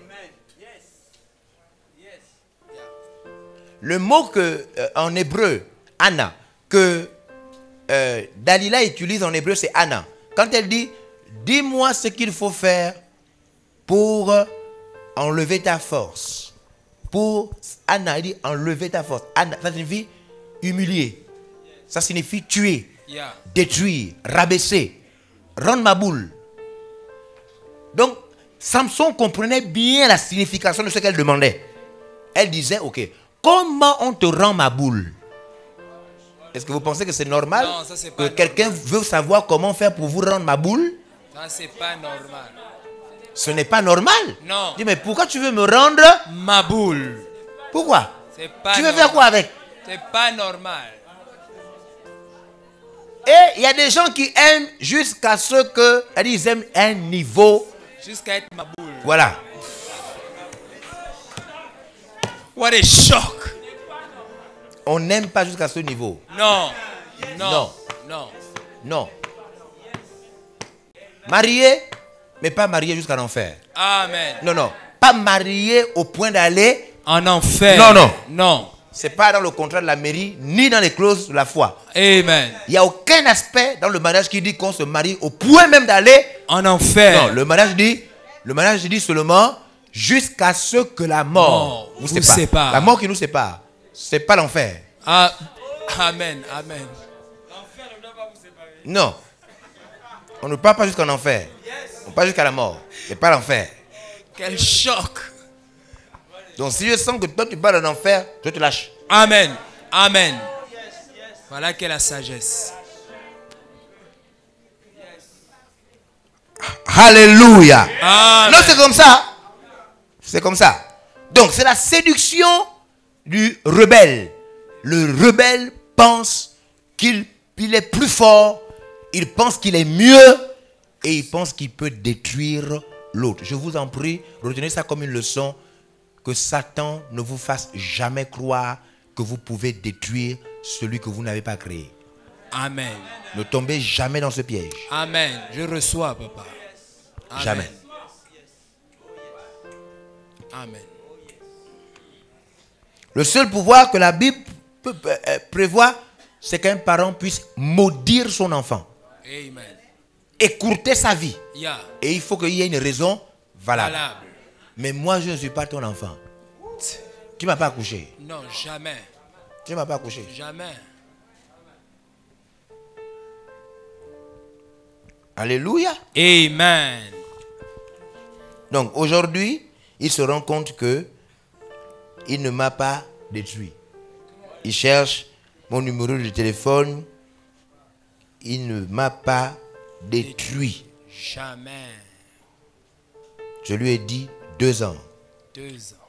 Le mot que, euh, en hébreu, Anna, que euh, Dalila utilise en hébreu, c'est Anna. Quand elle dit, dis-moi ce qu'il faut faire pour enlever ta force. Pour Anna, elle dit, enlever ta force. Anna, ça signifie humilier. Ça signifie tuer, yeah. détruire, rabaisser, rendre ma boule. Donc, Samson comprenait bien la signification de ce qu'elle demandait. Elle disait, ok, comment on te rend ma boule? Est-ce que vous pensez que c'est normal Non, ça, c'est pas que quelqu'un veut savoir comment faire pour vous rendre ma boule? Ça, c'est pas normal. Ce n'est pas normal. Non. Dis, mais pourquoi tu veux me rendre Ma boule. Pourquoi? C'est pas Tu veux normal. faire quoi avec? C'est pas normal. Et il y a des gens qui aiment jusqu'à ce que, ils aiment un niveau. Jusqu'à être ma boule. Voilà. What a shock. On n'aime pas jusqu'à ce niveau. Non. Non. Non. Non. Non. Marié, mais pas marié jusqu'à l'enfer. Amen. Non, non. Pas marié au point d'aller En enfer. Non, non. Non. C'est pas dans le contrat de la mairie, ni dans les clauses de la foi. Amen. Il n'y a aucun aspect dans le mariage qui dit qu'on se marie au point même d'aller En enfer. Non, le mariage dit, le mariage dit seulement jusqu'à ce que la mort Mort vous vous sépare. sépare. La mort qui nous sépare, c'est pas l'enfer. Ah, amen. Amen. Non. On ne part pas jusqu'en enfer. On part jusqu'à la mort, mais pas l'enfer. Quel choc. Donc si je sens que toi tu pars en enfer, je te lâche. Amen. Amen. Voilà qu'est la sagesse. Alléluia. Amen. Non, c'est comme ça. C'est comme ça. Donc c'est la séduction du rebelle. Le rebelle pense qu'il il est plus fort, il pense qu'il est mieux et il pense qu'il peut détruire l'autre. Je vous en prie, retenez ça comme une leçon, que Satan ne vous fasse jamais croire que vous pouvez détruire celui que vous n'avez pas créé. Amen. Ne tombez jamais dans ce piège. Amen. Je reçois, papa. Amen. Jamais. Amen. Le seul pouvoir que la Bible peut, euh, prévoit, c'est qu'un parent puisse maudire son enfant, Amen. écourter sa vie. Yeah. Et il faut qu'il y ait une raison valable. Valable. Mais moi, je ne suis pas ton enfant. Tu ne m'as pas accouché. Non, jamais. Tu ne m'as pas accouché. Jamais. Alléluia. Amen. Donc aujourd'hui, il se rend compte que il ne m'a pas détruit. Il cherche mon numéro de téléphone. Il ne m'a pas détruit. Jamais. Je lui ai dit deux ans. Deux ans.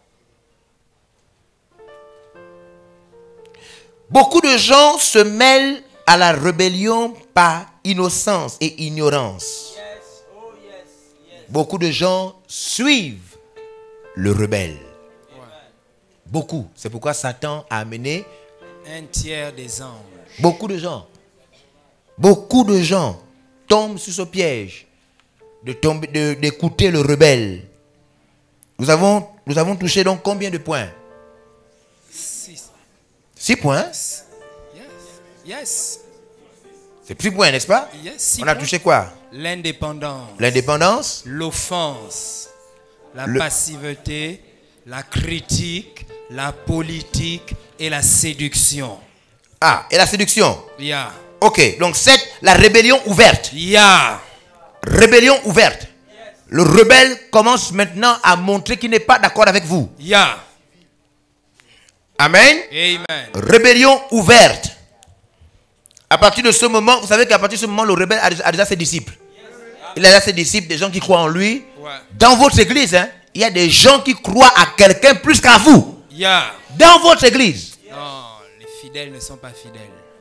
Beaucoup de gens se mêlent à la rébellion par innocence et ignorance. Beaucoup de gens suivent le rebelle. Beaucoup. C'est pourquoi Satan a amené Un tiers des anges. beaucoup de gens. Beaucoup de gens tombent sur ce piège de tomber, de, d'écouter le rebelle. Nous avons, nous avons touché donc combien de points? Six. Six points. Yes. Yes. C'est six points, n'est-ce pas? Yes. Six On a points. touché quoi? L'indépendance. L'indépendance, L'offense. La Le- passivité. La critique. La politique. Et la séduction. ah, et la séduction. Yeah. Ok, donc c'est la rébellion ouverte. Yeah. Rébellion ouverte. Le rebelle commence maintenant à montrer qu'il n'est pas d'accord avec vous. Yeah. Amen. Amen. Rébellion ouverte. À partir de ce moment, vous savez qu'à partir de ce moment, le rebelle a déjà, a déjà ses disciples. Il a déjà ses disciples, des gens qui croient en lui. Ouais. Dans votre église, hein, il y a des gens qui croient à quelqu'un plus qu'à vous. Yeah. Dans votre église. Non, les fidèles ne sont pas fidèles.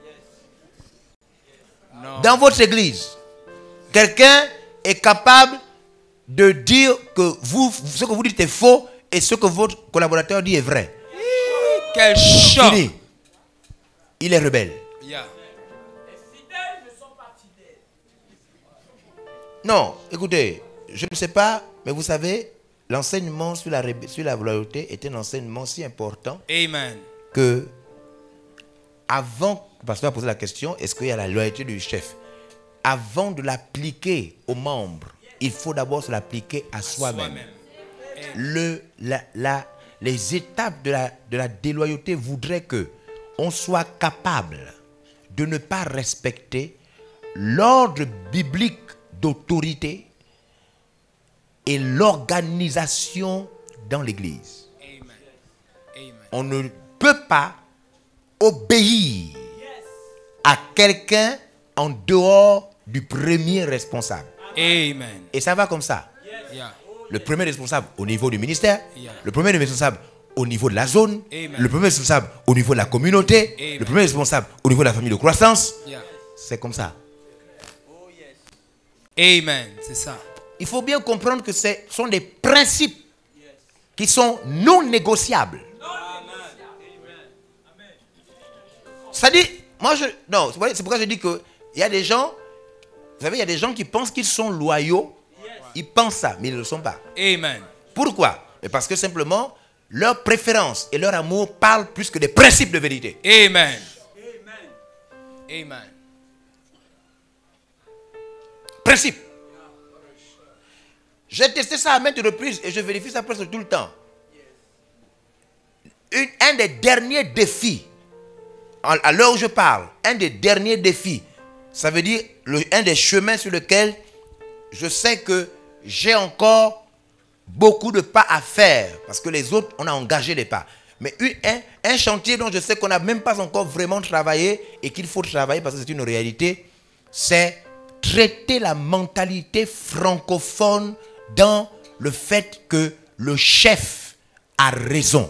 Non. Dans votre église. Quelqu'un est capable de dire que vous, ce que vous dites est faux et ce que votre collaborateur dit est vrai. Quel choc. Fini. Il est rebelle. Yeah. Non, écoutez, je ne sais pas, mais vous savez, l'enseignement sur la, rébé- sur la loyauté est un enseignement si important Amen. que, avant, le pasteur a posé la question, est-ce qu'il y a la loyauté du chef? Avant de l'appliquer aux membres, il faut d'abord se l'appliquer à soi-même. Soi-même. Le, la, la, les étapes de la, de la déloyauté voudraient que on soit capable de ne pas respecter l'ordre biblique d'autorité et l'organisation dans l'église. Amen. Amen. On ne peut pas obéir à quelqu'un en dehors du premier responsable. Amen. Et ça va comme ça. Yeah. Le premier responsable au niveau du ministère, Yeah. le premier responsable au niveau de la zone, Amen. le premier responsable au niveau de la communauté, Amen. le premier responsable au niveau de la famille de croissance. Yeah. C'est comme ça. Amen. C'est ça. Il faut bien comprendre que ce sont des principes qui sont non négociables. Ça dit, moi je, non, c'est pourquoi je dis que il y a des gens, vous savez, il y a des gens qui pensent qu'ils sont loyaux, ils pensent ça, mais ils ne le sont pas. Amen. Pourquoi? Mais parce que simplement, leur préférence et leur amour parlent plus que des principes de vérité. Amen. Amen. Principe. J'ai testé ça à maintes reprises et je vérifie ça presque tout le temps. Une, un des derniers défis, à l'heure où je parle, un des derniers défis, ça veut dire le, un des chemins sur lesquels je sais que j'ai encore beaucoup de pas à faire, parce que les autres, on a engagé les pas. Mais une, un, un chantier dont je sais qu'on n'a même pas encore vraiment travaillé et qu'il faut travailler parce que c'est une réalité, c'est traiter la mentalité francophone dans le fait que le chef a raison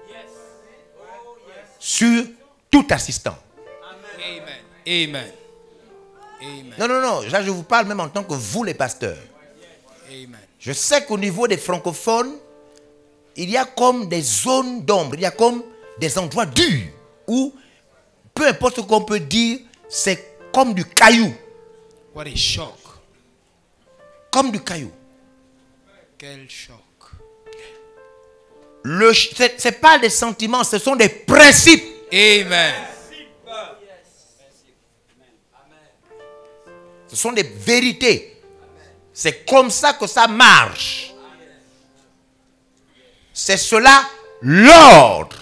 sur tout assistant. Amen. Amen. Amen. Non, non, non, là je vous parle même en tant que vous les pasteurs. Amen. Je sais qu'au niveau des francophones, il y a comme des zones d'ombre, il y a comme des endroits durs où, peu importe ce qu'on peut dire, c'est comme du caillou. What a shock. Comme du caillou. Quel choc. Le, c'est, c'est pas des sentiments, ce sont des principes. Amen. Ce sont des vérités. C'est comme ça que ça marche. C'est cela l'ordre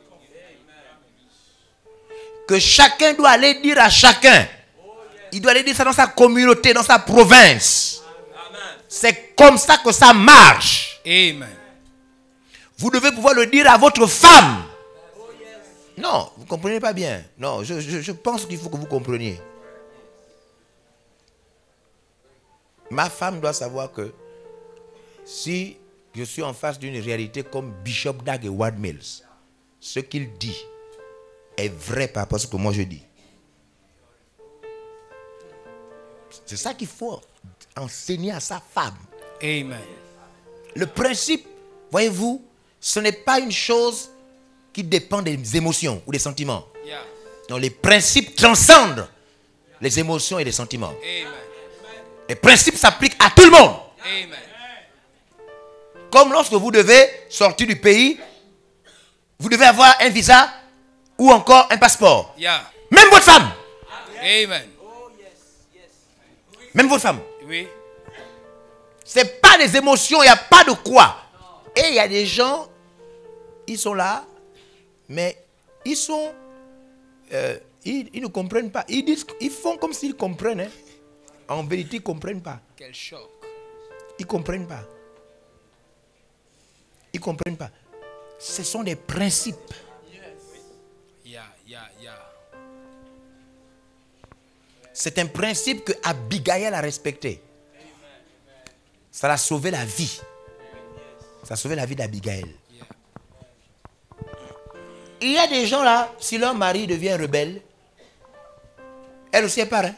que chacun doit aller dire à chacun. Il doit aller dire ça dans sa communauté, dans sa province. C'est comme ça que ça marche. Amen. Vous devez pouvoir le dire à votre femme. Non, vous ne comprenez pas bien. Non, je, je, je pense qu'il faut que vous compreniez. Ma femme doit savoir que si je suis en face d'une réalité comme Bishop Dag et Ward Mills, ce qu'il dit est vrai par rapport à ce que moi je dis. C'est ça qu'il faut enseigner à sa femme. Amen. Le principe, voyez-vous, ce n'est pas une chose qui dépend des émotions ou des sentiments. Yeah. Non, les principes transcendent les émotions et les sentiments. Amen. Les principes s'appliquent à tout le monde. Amen. Comme lorsque vous devez sortir du pays, vous devez avoir un visa ou encore un passeport. Yeah. Même votre femme. Amen. Même votre femme. Oui. Ce n'est pas des émotions, il n'y a pas de quoi. Et il y a des gens, ils sont là, mais ils sont... Euh, ils, ils ne comprennent pas. Ils, disent, ils font comme s'ils comprennent. Hein. En vérité, ils ne comprennent pas. Quel choc. Ils ne comprennent pas. Ils ne comprennent pas. Ce sont des principes. Yeah, yeah, yeah. C'est un principe que Abigail a respecté. Ça l'a sauvé la vie. Ça a sauvé la vie d'Abigail. Yeah. Il y a des gens là, si leur mari devient rebelle, elle aussi est pareil.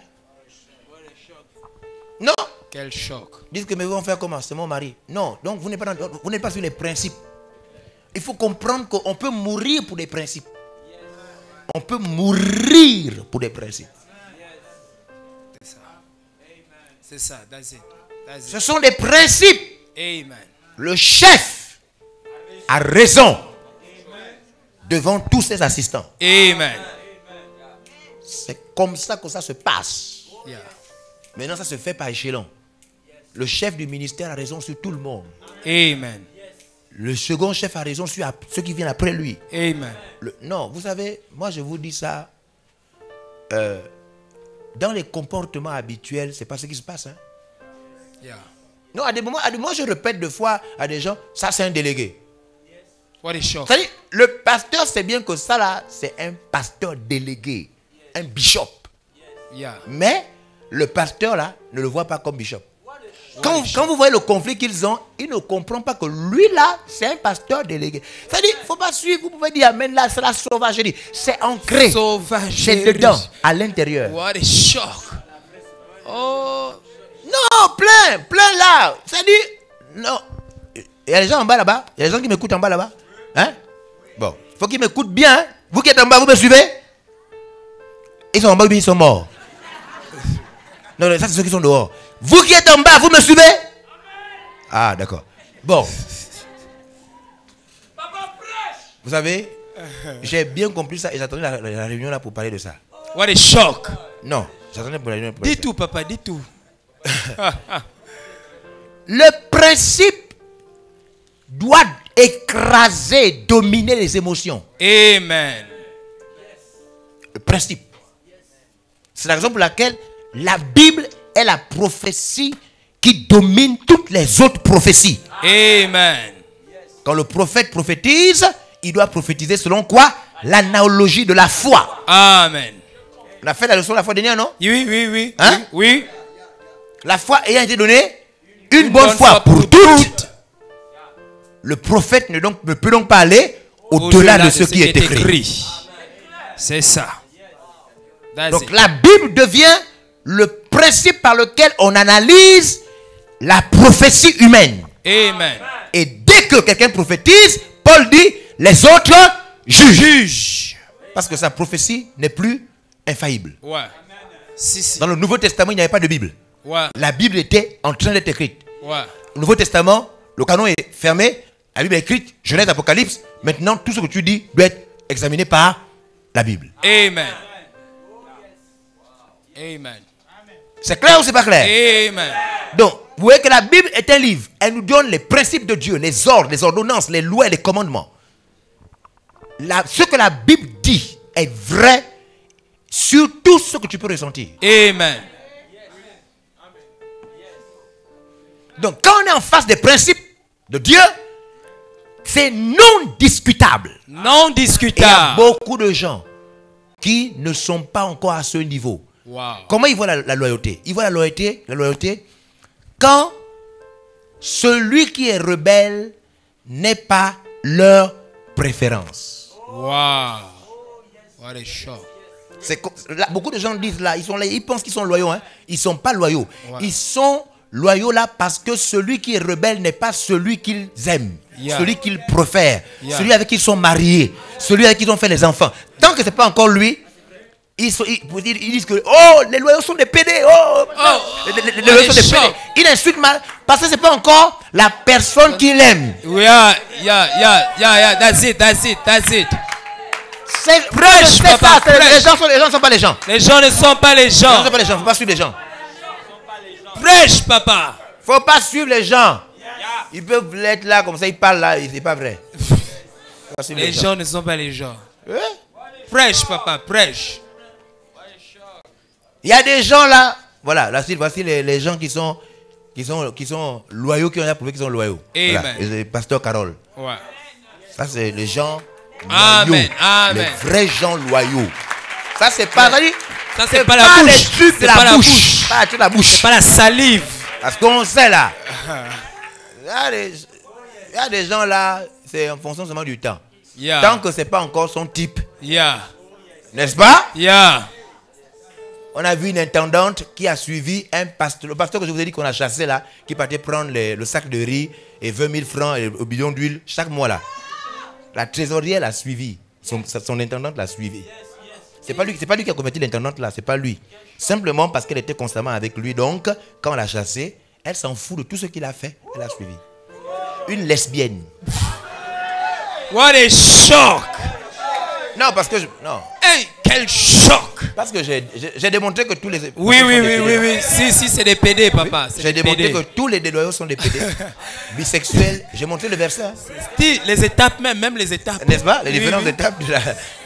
Non. Quel choc. Dites que mais vous allez faire comment? C'est mon mari. Non, donc vous n'êtes pas, dans, vous n'êtes pas sur les principes. Il faut comprendre qu'on peut mourir pour des principes. On peut mourir pour des principes. C'est ça. C'est ça. That's it. That's Ce it. sont des principes. Amen. Le chef a raison devant tous ses assistants. Amen. C'est comme ça que ça se passe. Yeah. Maintenant, ça se fait par échelon. Le chef du ministère a raison sur tout le monde. Amen. Le second chef a raison sur ceux qui viennent après lui. Amen. Le, non, vous savez, moi je vous dis ça. Euh, dans les comportements habituels, c'est pas ce qui se passe. Hein. Yeah. Non, à des moments, à des moments, je répète deux fois à des gens, ça c'est un délégué. What a shock. C'est-à-dire, le pasteur sait bien que ça là, c'est un pasteur délégué, un bishop. Yeah. Mais le pasteur là ne le voit pas comme bishop. Quand, quand vous voyez le conflit qu'ils ont, il ne comprend pas que lui là, c'est un pasteur délégué. C'est-à-dire, il ne faut pas suivre, vous pouvez dire amen là, c'est la sauvagerie. C'est ancré. C'est dedans, à l'intérieur. What a shock. Oh. Non, plein, plein là. C'est-à-dire, non. Il y a des gens en bas là-bas. Il y a des gens qui m'écoutent en bas là-bas. Hein? Bon, il faut qu'ils m'écoutent bien. Hein? Vous qui êtes en bas, vous me suivez? Ils sont en bas ou bien ils sont morts? Non, ça c'est ceux qui sont dehors. Vous qui êtes en bas, vous me suivez? Ah, d'accord. Bon. Vous savez, j'ai bien compris ça et j'attendais la, la, la réunion là pour parler de ça. What a shock. Non, j'attendais pour la réunion. Dis tout, papa, dis tout. Le principe doit écraser, dominer les émotions. Amen. Le principe. C'est la raison pour laquelle la Bible est la prophétie qui domine toutes les autres prophéties. Amen. Quand le prophète prophétise, il doit prophétiser selon quoi? L'analogie de la foi. Amen. On a fait la leçon la fois dernière, non? Oui, oui, oui. Hein? Oui. La foi ayant été donnée une, une bonne, bonne fois pour, pour toutes, toutes, le prophète ne, donc, ne peut donc pas aller au-delà au de, de ce qui est écrit. écrit. C'est ça. That's donc it. La Bible devient le principe par lequel on analyse la prophétie humaine. Amen. Et dès que quelqu'un prophétise, Paul dit, les autres jugent. Juge. Parce que sa prophétie n'est plus infaillible. Ouais. Si, si. Dans le Nouveau Testament, il n'y avait pas de Bible. Ouais. La Bible était en train d'être écrite. Ouais. Au Nouveau Testament, le canon est fermé, la Bible est écrite, Genèse, Apocalypse. Maintenant, tout ce que tu dis doit être examiné par la Bible. Amen. Amen. C'est clair ou c'est pas clair? Amen. Donc, vous voyez que la Bible est un livre. Elle nous donne les principes de Dieu, les ordres, les ordonnances, les lois et les commandements. La, ce que la Bible dit est vrai sur tout ce que tu peux ressentir. Amen. Donc, quand on est en face des principes de Dieu, c'est non discutable. Non discutable. Il y a beaucoup de gens qui ne sont pas encore à ce niveau. Wow. Comment ils voient la, la loyauté? Ils voient la loyauté, la loyauté quand celui qui est rebelle n'est pas leur préférence. Wow. What a shock. C'est, là, beaucoup de gens disent là, ils, sont là, ils pensent qu'ils sont loyaux. Hein? Ils ne sont pas loyaux. Ouais. Ils sont loyaux là parce que celui qui est rebelle n'est pas celui qu'ils aiment, yeah. celui qu'ils préfèrent, yeah. celui avec qui ils sont mariés, celui avec qui ils ont fait les enfants. Tant que ce n'est pas encore lui, ils, sont, ils, ils disent que oh, les loyaux sont des pédés. Oh, oh, les, les, les loyaux sont des pédés. Ils insultent mal parce que ce n'est pas encore la personne qu'il aime. Yeah, yeah, yeah, yeah, yeah. That's it, that's it, that's it. C'est fresh, papa, ça, fresh. Les gens sont, les gens ne sont pas les gens. Les gens ne sont pas les gens. Les gens ne sont pas les gens. Il ne faut pas suivre les gens. Fresh, papa. Il ne faut pas suivre les gens. Ils peuvent être là comme ça, ils parlent là, c'est pas vrai. Les, les gens. gens ne sont pas les gens. Ouais. Fresh, papa, fresh. Il y a des gens là, voilà, là, voici les, les gens qui sont, qui sont, qui sont loyaux, qui ont approuvé qu'ils sont loyaux. Amen. Voilà, le pasteur Carole. Ouais. Ça, c'est les gens Amen. loyaux. Amen. Les vrais gens loyaux. Ça, c'est pas, ouais. ça, c'est pas, pas la pas bouche. les trucs de la, la bouche. bouche. Pas la, la bouche. C'est pas la salive. Parce qu'on sait là. Il y a des, il y a des gens là, c'est en fonction seulement du temps. Yeah. Tant que c'est pas encore son type. Yeah. N'est-ce pas? Yeah. On a vu une intendante qui a suivi un pasteur, le pasteur que je vous ai dit qu'on a chassé là, qui partait prendre les, le sac de riz et vingt mille francs et le bidon d'huile chaque mois là. La trésorière l'a suivi, son, son intendante l'a suivi. C'est pas lui, c'est pas lui qui a converti l'intendante là, c'est pas lui. Simplement parce qu'elle était constamment avec lui, donc quand on l'a chassé, elle s'en fout de tout ce qu'il a fait, elle a suivi. Une lesbienne. What a shock! Non, parce que je, non. Hey, quel choc! Parce que j'ai, j'ai démontré que tous les... Oui, oui, oui, oui, oui. Si, si, c'est des pédés, papa. Oui. J'ai démontré que tous les déloyaux sont des pédés. Bisexuels. J'ai montré le verset. Hein. Les étapes même, même les étapes. N'est-ce pas? Les oui, différentes oui. étapes de la...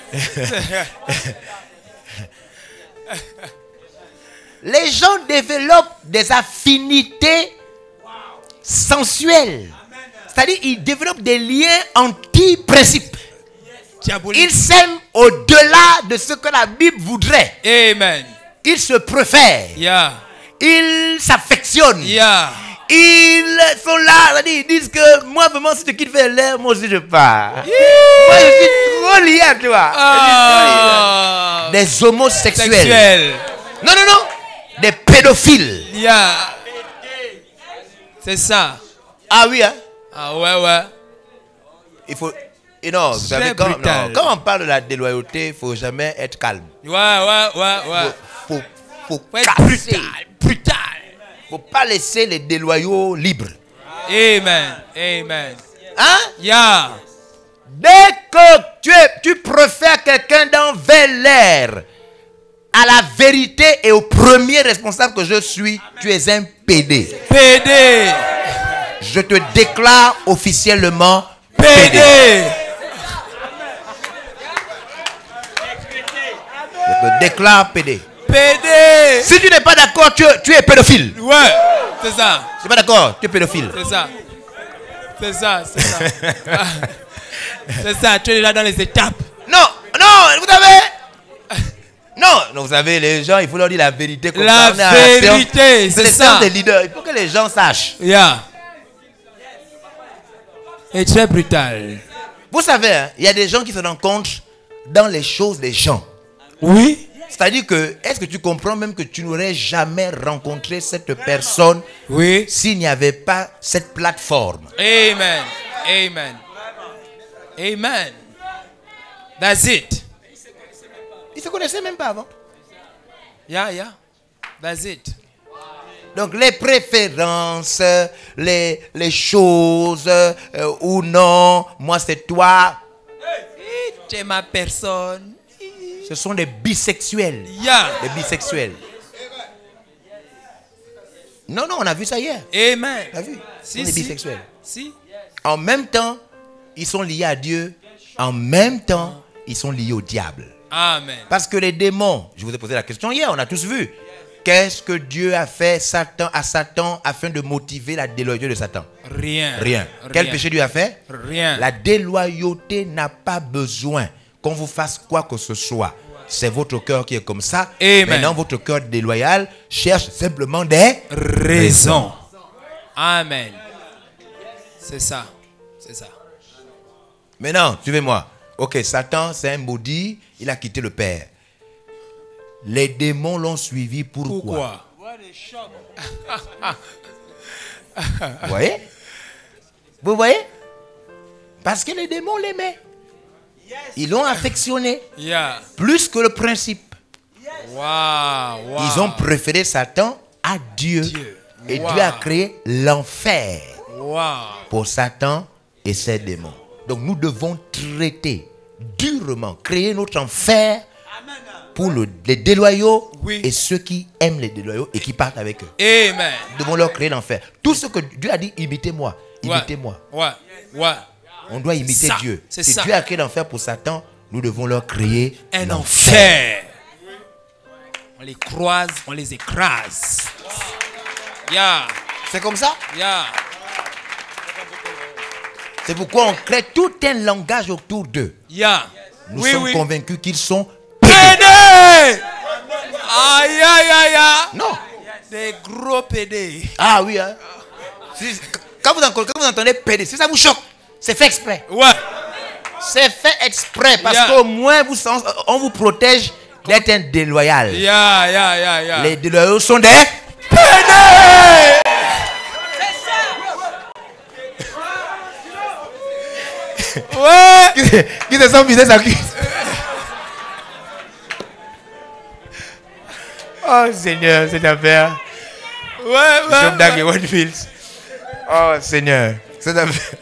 Les gens développent des affinités sensuelles. C'est-à-dire ils développent des liens anti-principes. Ils s'aiment au-delà de ce que la Bible voudrait. Amen. ils se préfèrent. Yeah. Ils s'affectionnent. Yeah. Ils sont là, ils disent que moi, vraiment, si tu quittes vers l'air, moi aussi je pars. Yeah. Moi, je suis trop lié à toi. Oh. Des homosexuels. Sexuel. Non, non, non. Des pédophiles. Yeah. C'est ça. Ah oui, hein? Ah ouais, ouais. Il faut. Et non, vous savez, quand, non, quand on parle de la déloyauté, il ne faut jamais être calme. Ouais, ouais, ouais, ouais. Il faut, faut, faut être brutal, brutal. Il ne faut pas laisser les déloyaux libres. Amen, amen. Hein? Yeah. Dès que tu, es, tu préfères quelqu'un d'envers l'air à la vérité et au premier responsable que je suis, tu es un pédé. Pédé. Je te déclare officiellement pédé. pédé. Je te déclare pédé. Pédé. Si tu n'es pas d'accord, tu, tu es pédophile. Ouais, c'est ça. Tu n'es pas d'accord, tu es pédophile. C'est ça. C'est ça, c'est ça. C'est ça, tu es là dans les étapes. Non, non, vous savez. Non, non, vous savez, les gens, il faut leur dire la vérité. Comme la ça, vérité, c'est ça. Des leaders. Il faut que les gens sachent. Yeah. Et très brutal. Vous savez, hein, il y a des gens qui se rencontrent dans les choses des gens. Oui. C'est-à-dire que, est-ce que tu comprends même que tu n'aurais jamais rencontré cette personne oui. s'il n'y avait pas cette plateforme? Amen. Amen. Amen. That's it. Ils ne se connaissaient même pas avant. Yeah, yeah. That's it. Donc les préférences, les, les choses, euh, ou non, moi c'est toi. Tu es ma personne. Ce sont des bisexuels. Yeah. Des bisexuels. Non, non, on a vu ça hier. Amen. On a vu. Si, Ce sont des si. bisexuels. Si. En même temps, ils sont liés à Dieu. En même temps, ils sont liés au diable. Amen. Parce que les démons, je vous ai posé la question hier, on a tous vu. Qu'est-ce que Dieu a fait Satan, à Satan afin de motiver la déloyauté de Satan? Rien. Rien. Rien. Quel péché Dieu a fait? Rien. La déloyauté n'a pas besoin qu'on vous fasse quoi que ce soit. C'est votre cœur qui est comme ça. Amen. Maintenant, votre cœur déloyal cherche simplement des raisons. Amen. C'est ça. C'est ça. Maintenant, suivez-moi. Ok, Satan, c'est un maudit. Il a quitté le Père. Les démons l'ont suivi pourquoi? Pourquoi? Vous voyez? Vous voyez? Parce que les démons l'aimaient. Ils l'ont affectionné. Yeah. Plus que le principe. Wow, wow. Ils ont préféré Satan à Dieu. Dieu. Et Wow. Dieu a créé l'enfer Wow. pour Satan et ses démons. Donc nous devons traiter durement, créer notre enfer pour le, les déloyaux Oui. et ceux qui aiment les déloyaux et qui partent avec eux. Amen. Nous devons leur créer l'enfer. Tout ce que Dieu a dit, imitez-moi. Ouais. Imitez-moi. Ouais. Ouais. On doit imiter Ça, Dieu. c'est Si ça. Dieu a créé l'enfer pour Satan, nous devons leur créer Un l'enfer. enfer. On les croise, on les écrase. Yeah. C'est comme ça. Yeah. C'est pourquoi on crée tout un langage autour d'eux. Yeah. Nous oui, sommes oui. convaincus qu'ils sont Pédé. Aïe, aïe, aïe, aïe. non. Des gros pédés. Ah oui, hein. Si- quand, vous, en- quand vous entendez pédé, si ça vous choque, c'est fait exprès. Ouais. C'est fait exprès parce Yeah. qu'au moins vous, sens- on vous protège d'être un déloyal. Yeah, yeah, yeah, yeah. Les déloyaux sont des pédés. Ouais. qui, qui se sont visés sa cuisse. Oh Seigneur, cette affaire. Ouais, ouais. Bishop Dag et ouais. Whitefields. Oh Seigneur, cette affaire.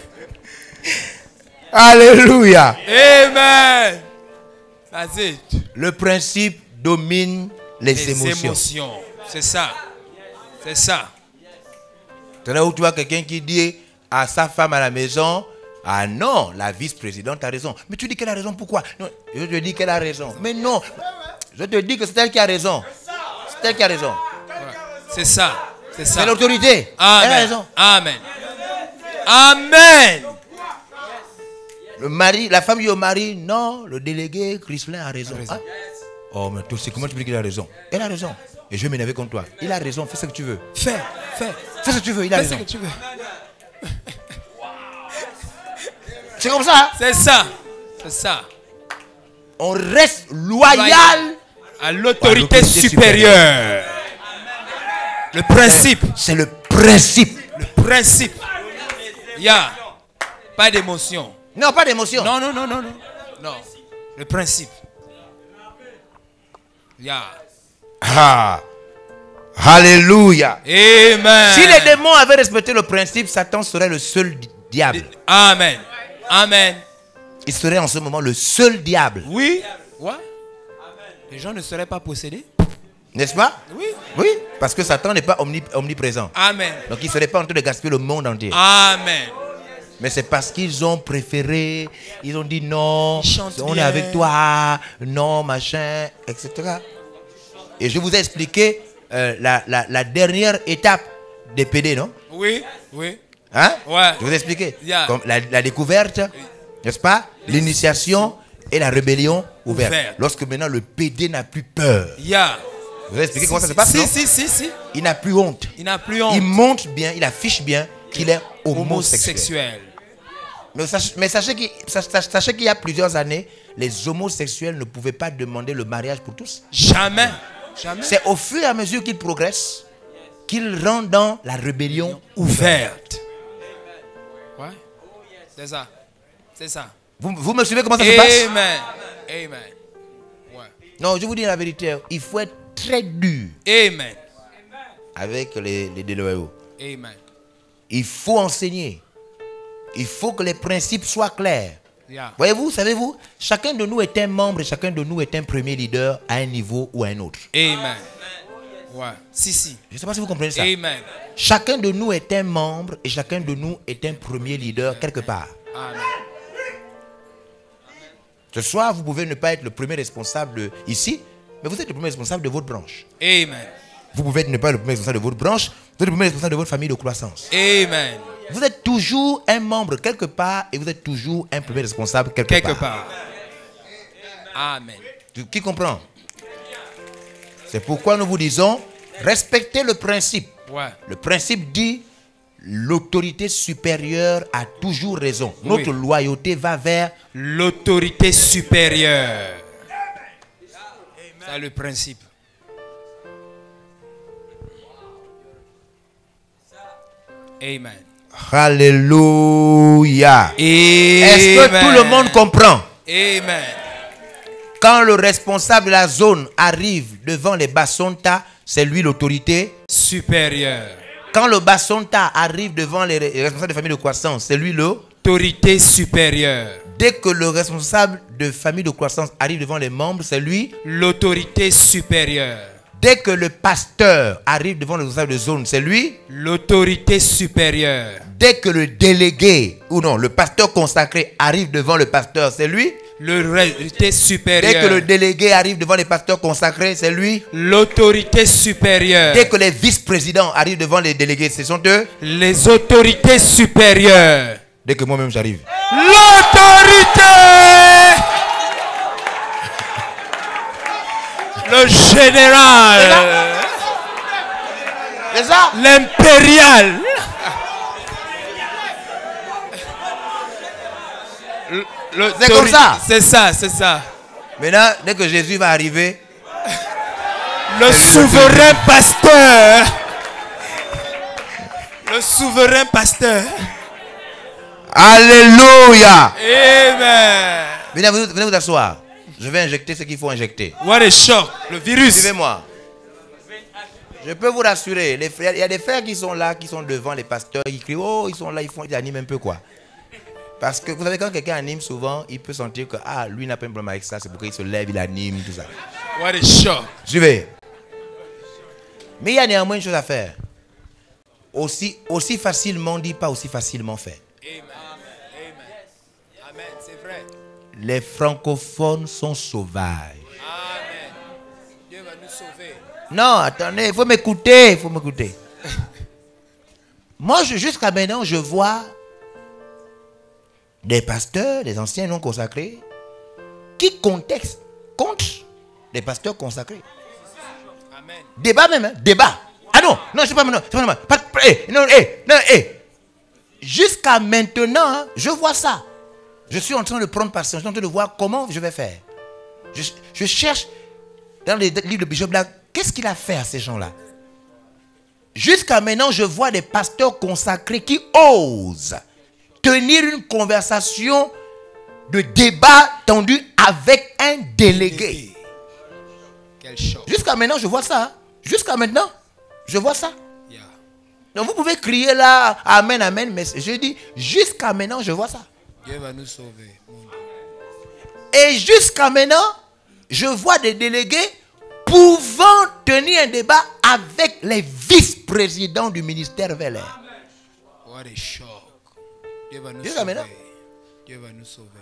Alléluia. Amen. That's it. Le principe domine les, Les émotions. émotions. C'est ça. C'est ça. C'est là où tu vois quelqu'un qui dit à sa femme à la maison, ah non, la vice-présidente a raison. Mais tu dis qu'elle a raison, pourquoi? Non, je te dis qu'elle a raison. Mais non, je te dis que c'est elle qui a raison. C'est elle qui a raison. C'est ça. C'est ça. C'est l'autorité. Elle Amen. a raison. Amen. Amen. Le mari, la femme dit au mari, non, le délégué Chrislin a raison. A raison. Ah, Oh, mais toi, c'est comment tu peux dire qu'il a raison? Il a raison. Et je vais m'énerver contre toi. Il a raison, fais ce que tu veux. Fais, fais. Fais ce que tu veux, il a Fais raison. ce que tu veux. C'est comme ça. Hein? C'est ça. C'est ça. On reste loyal à l'autorité supérieure. Le principe. C'est le principe. Le principe. Il y a pas d'émotion. Non, pas d'émotion. Non, non, non, non, non. Non. Le principe. Il y a. Ah. Alléluia. Amen. Si les démons avaient respecté le principe, Satan serait le seul di- diable. Amen. Amen. Il serait en ce moment le seul diable. Oui. Ouais. Les gens ne seraient pas possédés. N'est-ce pas? Oui. Oui, parce que Satan n'est pas omni- omniprésent. Amen. Donc il ne serait pas en train de gaspiller le monde entier. Amen. Mais c'est parce qu'ils ont préféré, ils ont dit non, Ils chantent on est bien. avec toi, non, machin, et cetera. Et je vous ai expliqué euh, la, la, la dernière étape des P D, non? Oui. Oui. Hein? Ouais. Je vous ai expliqué. Yeah. Comme la, la découverte, n'est-ce pas? L'initiation et la rébellion ouverte. Ouverte. Lorsque maintenant le P D n'a plus peur. Il y a. Je vous ai expliqué comment ça se passe, Si, non? si, si, si. Il n'a plus honte. Il n'a plus honte. Il montre bien, il affiche bien qu'il est homosexuel. Homosexuel. Mais sachez, mais sachez qu'il sachez- sachez qu'il y a plusieurs années, les homosexuels ne pouvaient pas demander le mariage pour tous. Jamais. Jamais. C'est au fur et à mesure qu'ils progressent qu'ils rentrent dans la rébellion Ouverte. Ouais. C'est ça. C'est ça. Vous, vous me suivez comment ça se passe? Amen. Amen. Ouais. Non, je vous dis la vérité, il faut être très dur Amen. avec les, les déloyaux. Amen. Il faut enseigner. Il faut que les principes soient clairs. Yeah. Voyez-vous, savez-vous, chacun de nous est un membre et chacun de nous est un premier leader à un niveau ou à un autre. Amen. Ouais. Si, si. Je ne sais pas si vous comprenez ça. Amen. Chacun de nous est un membre et chacun de nous est un premier leader quelque part. Amen. Ce soir, vous pouvez ne pas être le premier responsable de- ici, mais vous êtes le premier responsable de votre branche. Amen. Vous pouvez être ne pas être le premier responsable de votre branche, vous êtes le premier responsable de votre famille de croissance. Amen. Vous êtes toujours un membre quelque part et vous êtes toujours un premier responsable quelque, Quelque part. part. Amen. Tu- Qui comprend? C'est pourquoi nous vous disons, respectez le principe. Ouais. Le principe dit, l'autorité supérieure a toujours raison. Notre Oui. loyauté va vers L'autorité supérieure. C'est le principe. Amen. Alléluia. Amen. Est-ce que tout le monde comprend? Amen. Quand le responsable de la zone arrive devant les Bassonta, c'est lui l'autorité. Supérieure. Quand le Bassonta arrive devant les les responsables de famille de croissance, c'est lui le. Autorité supérieure. Dès que le responsable de famille de croissance arrive devant les membres, c'est lui. L'autorité supérieure. Dès que le pasteur arrive devant le responsable de zone, c'est lui. L'autorité supérieure. Dès que le délégué, ou non, le pasteur consacré arrive devant le pasteur, c'est lui. L'autorité Dès supérieure. que le délégué arrive devant les pasteurs consacrés, c'est lui. L'autorité supérieure. Dès que les vice-présidents arrivent devant les délégués, ce sont eux. Les autorités supérieures. Dès que moi-même j'arrive. L'autorité. Le général. C'est ça? L'impérial. C'est comme ça. C'est ça, c'est ça. Maintenant, dès que Jésus va arriver, Le souverain pasteur. Le souverain pasteur. Alléluia. Amen. Venez vous, venez vous asseoir. Je vais injecter ce qu'il faut injecter. What a shock. Le virus. Suivez-moi. Je peux vous rassurer, les frères, il y a des frères qui sont là, qui sont devant les pasteurs, qui crient, oh, ils sont là, ils font, ils animent un peu quoi. Parce que vous savez, quand quelqu'un anime souvent, il peut sentir que, ah, lui n'a pas un problème avec ça, c'est pourquoi il se lève, il anime, tout ça. What a shock. Suivez. Mais il y a néanmoins une chose à faire. Aussi, aussi facilement dit, pas aussi facilement fait. Amen. Amen. Amen. C'est vrai. Les francophones sont sauvages. Amen. Dieu va nous sauver. Non, attendez, il faut m'écouter, il faut m'écouter. Moi, je- jusqu'à maintenant, je vois des pasteurs, des anciens non consacrés, qui contextent contre Les pasteurs consacrés. Amen. Débat même, hein? Débat. Ah non, non, c'est pas maintenant. C'est pas maintenant. Pas, eh, non, eh, non, eh. Jusqu'à maintenant, hein, je vois ça. Je suis en train de prendre patience. Je suis en train de voir comment je vais faire. Je, je cherche dans les livres de Bishop Dag, qu'est-ce qu'il a fait à ces gens-là? Jusqu'à maintenant, je vois des pasteurs consacrés qui osent tenir une conversation de débat tendu avec un délégué. Quel choc. Jusqu'à maintenant, je vois ça. Hein. Jusqu'à maintenant, je vois ça. Yeah. Donc vous pouvez crier là, amen, amen, mais je dis, jusqu'à maintenant, je vois ça. Dieu va nous sauver. Et jusqu'à maintenant, je vois des délégués pouvant tenir un débat avec les vice-présidents du ministère Veller. What a shock. Dieu va nous Jusqu'à sauver. maintenant. Dieu va nous sauver.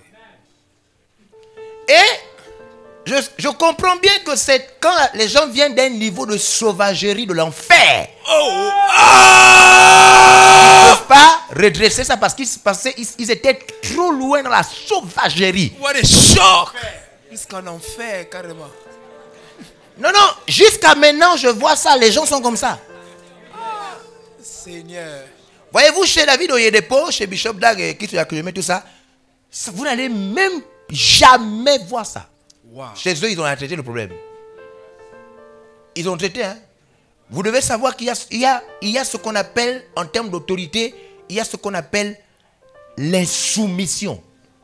Et je, je comprends bien que c'est quand les gens viennent d'un niveau de sauvagerie de l'enfer. Oh! Ils ne peuvent pas redresser ça parce qu'ils passaient, ils, ils étaient trop loin dans la sauvagerie. What a shock! Jusqu'en enfer, carrément. Non, non, jusqu'à maintenant, je vois ça, les gens sont comme ça. Seigneur. Voyez-vous, chez David Oyedepo, chez Bishop Dag et qui se met tout ça, ça, vous n'allez même jamais voir ça. Wow. Chez eux, ils ont traité le problème. Ils ont traité, hein. Vous devez savoir qu'il y a, il y a, il y a ce qu'on appelle, en termes d'autorité, il y a ce qu'on appelle l'insoumission.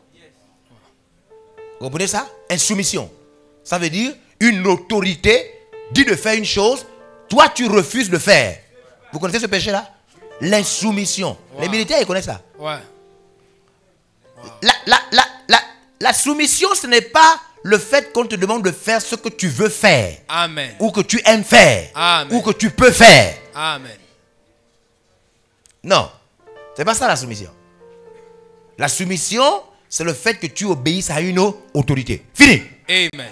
Vous comprenez ça? Insoumission. Ça veut dire, une autorité dit de faire une chose, toi tu refuses de faire. Vous connaissez ce péché-là? L'insoumission. Wow. Les militaires, ils connaissent ça. Ouais. Wow. La, la, la, la, la soumission, ce n'est pas le fait qu'on te demande de faire ce que tu veux faire. Amen. Ou que tu aimes faire. Amen. Ou que tu peux faire. Amen. Non. C'est pas ça la soumission. La soumission, c'est le fait que tu obéisses à une autorité. Fini. Amen.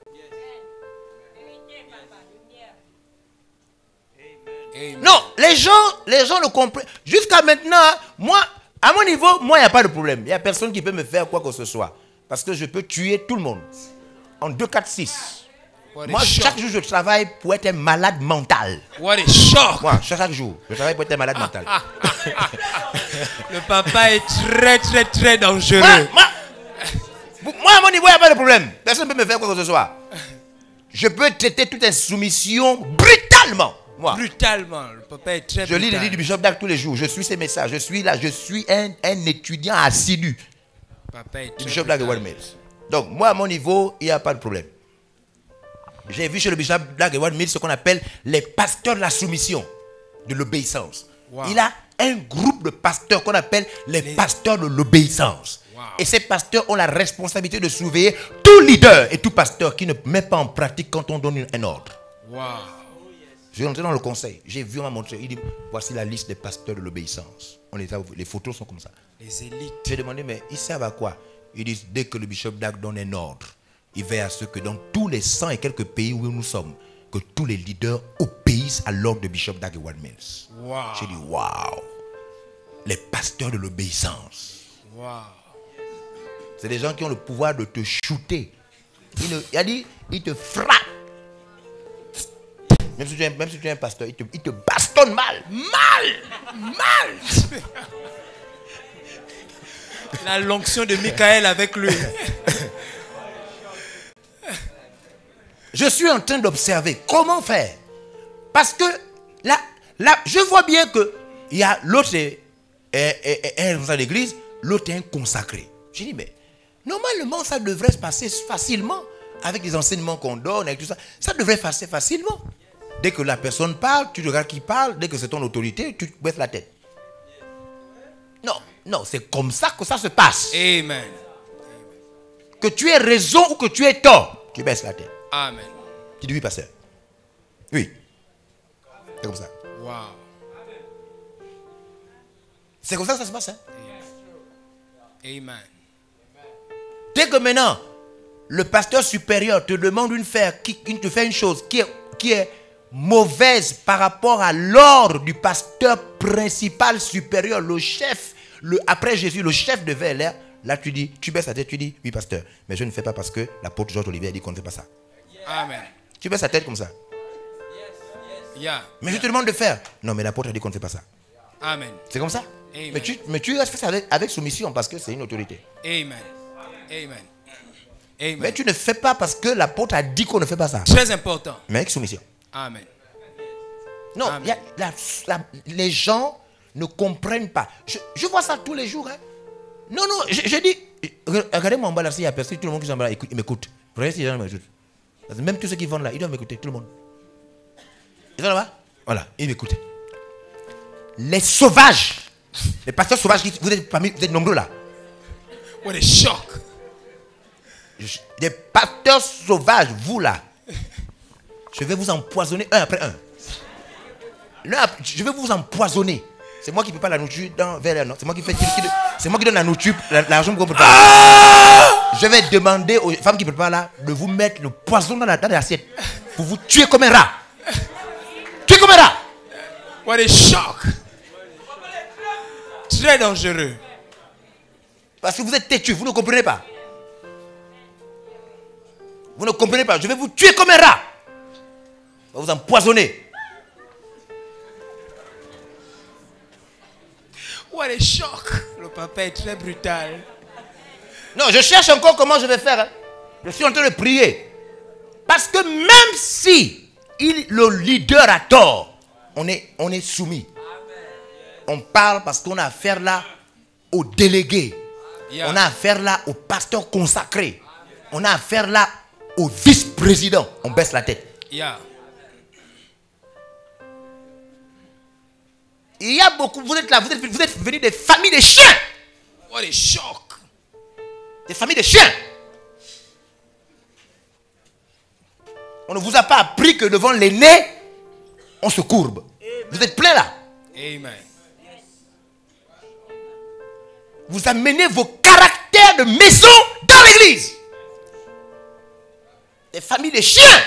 Amen. Non, les gens, les gens le comprennent. Jusqu'à maintenant, moi, à mon niveau, moi, il n'y a pas de problème. Il n'y a personne qui peut me faire quoi que ce soit. Parce que je peux tuer tout le monde. En deux, quatre, six. Moi, chaque jour, je travaille pour être un malade mental. What a shock. Moi, chaque jour, je travaille pour être un malade mental. Le papa est très, très, très dangereux. Moi, moi, moi à mon niveau, il n'y a pas de problème. Personne ne peut me faire quoi que ce soit. Je peux traiter toute insoumission brutalement. Moi. Brutalement. Le papa est très Je lis brutal. les livres du Bishop Dag tous les jours. Je suis ses messages. Je suis là. Je suis un, un étudiant assidu. Papa est Du très Bishop Dag de brutal. Ward Mills. Donc, moi, à mon niveau, il n'y a pas de problème. J'ai vu chez le Bishop Dag de Ward Mills ce qu'on appelle les pasteurs de la soumission, de l'obéissance. Wow. Il a un groupe de pasteurs qu'on appelle les, les pasteurs de l'obéissance. Wow. Et ces pasteurs ont la responsabilité de surveiller tout leader et tout pasteur qui ne met pas en pratique quand on donne un ordre. Wow. Je suis entré dans le conseil. J'ai vu, on m'a montré. Il dit, voici la liste des pasteurs de l'obéissance. On les a, les photos sont comme ça. Les élites. J'ai demandé, mais ils servent à quoi? Ils disent, dès que le Bishop Dag donne un ordre, il veille à ce que dans tous les cent et quelques pays où nous sommes, que tous les leaders obéissent à l'ordre de Bishop Dag et Ward Mills. Wow. J'ai dit, waouh! Les pasteurs de l'obéissance. Wow. C'est des gens qui ont le pouvoir de te shooter. Il, ne, il a dit, ils te frappent. Même si tu es, même si tu es un pasteur, il te, il te bastonne mal. Mal! Mal! La l'onction de Michael avec lui. Je suis en train d'observer comment faire. Parce que là, là je vois bien que il y a l'autre est, est, est, est un responsable d'église, l'autre est un consacré. Je dis, mais normalement, ça devrait se passer facilement avec les enseignements qu'on donne, avec tout ça. Ça devrait se passer facilement. Dès que la personne parle, tu regardes qui parle. Dès que c'est ton autorité, tu baisses la tête. Non, non, c'est comme ça que ça se passe. Amen. Que tu aies raison ou que tu aies tort, tu baisses la tête. Amen. Tu dis oui, pasteur. Oui. C'est comme ça. Wow. C'est comme ça que ça se passe. Hein? Amen. Dès que maintenant, le pasteur supérieur te demande une faire, qui, qui te fait une chose qui est, qui est mauvaise par rapport à l'ordre du pasteur principal supérieur, le chef, le, après Jésus, le chef de Veller, là tu dis, tu baisses la tête, tu dis, oui pasteur, mais je ne fais pas parce que l'apôtre Georges Olivier a dit qu'on ne fait pas ça. Amen. Tu baisses la tête comme ça. Yeah. Mais je te demande de faire. Non, mais l'apôtre a dit qu'on ne fait pas ça. Amen. C'est comme ça. Amen. Mais tu, mais tu fais ça avec, avec soumission parce que c'est une autorité. Amen. Amen. Amen. Mais tu ne fais pas parce que l'apôtre a dit qu'on ne fait pas ça. Très important. Mais avec soumission. Amen. Non, Amen. y a, la, la, les gens ne comprennent pas. Je, je vois ça tous les jours. Hein. Non, non, je, je dis, regardez-moi en bas là, s'il y a personne, tout le monde qui est en bas là, écoute, il m'écoute. Regardez si les gens m'écoutent. Même tous ceux qui vendent là, ils doivent m'écouter, tout le monde. Ils sont là-bas? Voilà, ils m'écoutent. Les sauvages, les pasteurs sauvages, vous êtes, parmi, vous êtes nombreux là. What a shock. Des pasteurs sauvages, vous là. Je vais vous empoisonner un après un. L'un après- je vais vous empoisonner. C'est moi qui prépare la nourriture dans, vers la, non, c'est moi qui fais, qui- qui- c'est moi qui donne la nourriture, la- l'argent pour qu'on prépare. Ah! Je vais demander aux femmes qui préparent là de vous mettre le poison dans la dans l'assiette pour vous tuer comme un rat. Tuer comme un rat. What a shock. Très dangereux. Parce que vous êtes têtus, vous ne comprenez pas. Vous ne comprenez pas. Je vais vous tuer comme un rat. Je vais vous empoisonner. What a shock. Le papa est très brutal. Non, je cherche encore comment je vais faire. Hein. Je suis en train de prier. Parce que même si il, le leader a tort, on est, on est soumis. On parle parce qu'on a affaire là aux délégués. Yeah. On a affaire là aux pasteurs consacrés. On a affaire là aux vice-présidents. On baisse la tête. Yeah. Il y a beaucoup, vous êtes là, vous êtes, vous êtes venus des familles de chiens. What a shock. Des familles de chiens. On ne vous a pas appris que devant l'aîné, on se courbe. Vous êtes plein là. Amen. Vous amenez vos caractères de maison dans l'église. Des familles de chiens.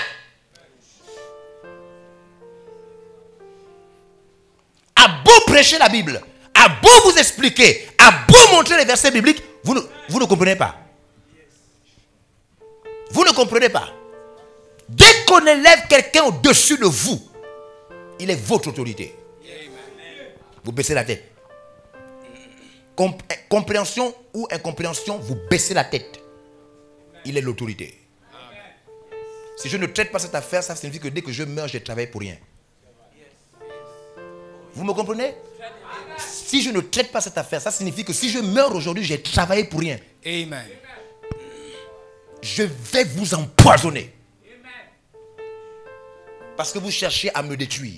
À beau prêcher la Bible, à beau vous expliquer, à beau montrer les versets bibliques, vous ne, vous ne comprenez pas. Vous ne comprenez pas. Dès qu'on élève quelqu'un au-dessus de vous, il est votre autorité. Vous baissez la tête. Com- compréhension ou incompréhension, vous baissez la tête. Il est l'autorité. Si je ne traite pas cette affaire, ça signifie que dès que je meurs, je travaille pour rien. Vous me comprenez? Si je ne traite pas cette affaire, ça signifie que si je meurs aujourd'hui, j'ai travaillé pour rien. Amen. Je vais vous empoisonner. Parce que vous cherchez à me détruire.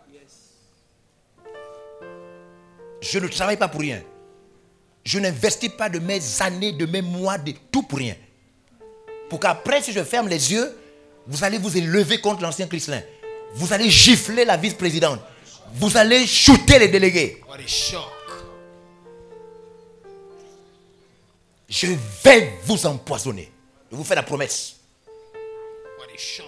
Je ne travaille pas pour rien. Je n'investis pas de mes années, de mes mois, de tout pour rien. Pour qu'après, si je ferme les yeux, vous allez vous élever contre l'ancien Christlin. Vous allez gifler la vice-présidente. Vous allez shooter les délégués. What a shock. Je vais vous empoisonner. Je vous fais la promesse. What a shock.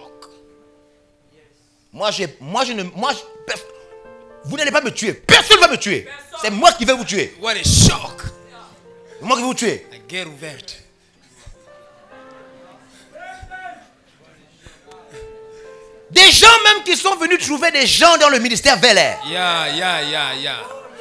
Moi, je, moi, je ne... Moi, je- vous n'allez pas me tuer. Personne ne va me tuer. C'est moi qui vais vous tuer. What a shock. C'est moi qui vais vous tuer. La guerre ouverte. Des gens même qui sont venus trouver des gens dans le ministère Bel Air. Yeah, yeah, yeah, yeah.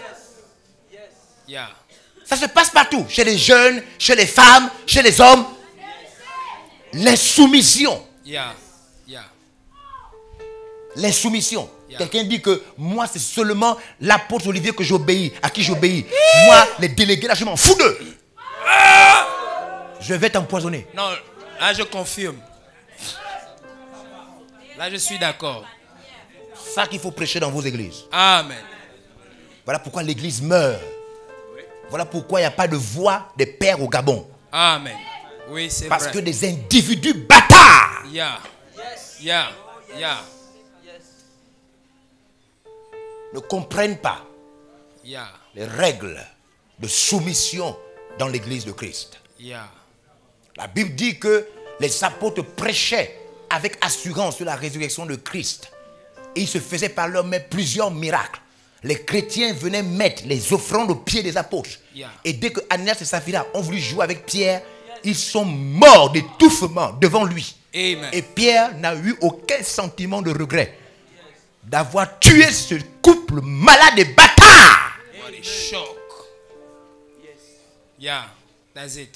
Yeah. Ça se passe partout. Chez les jeunes, chez les femmes, chez les hommes. L'insoumission. Yeah. Yeah. L'insoumission. Yeah. Quelqu'un dit que moi, c'est seulement l'apôtre Olivier que j'obéis, à qui j'obéis. Moi, les délégués, là, je m'en fous d'eux. Je vais t'empoisonner. Non, là je confirme. Là je suis d'accord. Ça qu'il faut prêcher dans vos églises. Amen. Voilà pourquoi l'église meurt. Voilà pourquoi il n'y a pas de voix des pères au Gabon. Amen. Oui, c'est Parce vrai. que des individus bâtards Yeah. Yeah. Yeah. ne comprennent pas Yeah. les règles de soumission dans l'église de Christ. Yeah. La Bible dit que les apôtres prêchaient avec assurance sur la résurrection de Christ. Et ils se faisaient par leurs mains plusieurs miracles. Les chrétiens venaient mettre les offrandes aux pieds des apôtres. Yeah. Et dès que Ananias et Saphira ont voulu jouer avec Pierre, ils sont morts d'étouffement devant lui. Amen. Et Pierre n'a eu aucun sentiment de regret d'avoir tué ce couple malade et bâtard. What a shock. Yeah, that's it.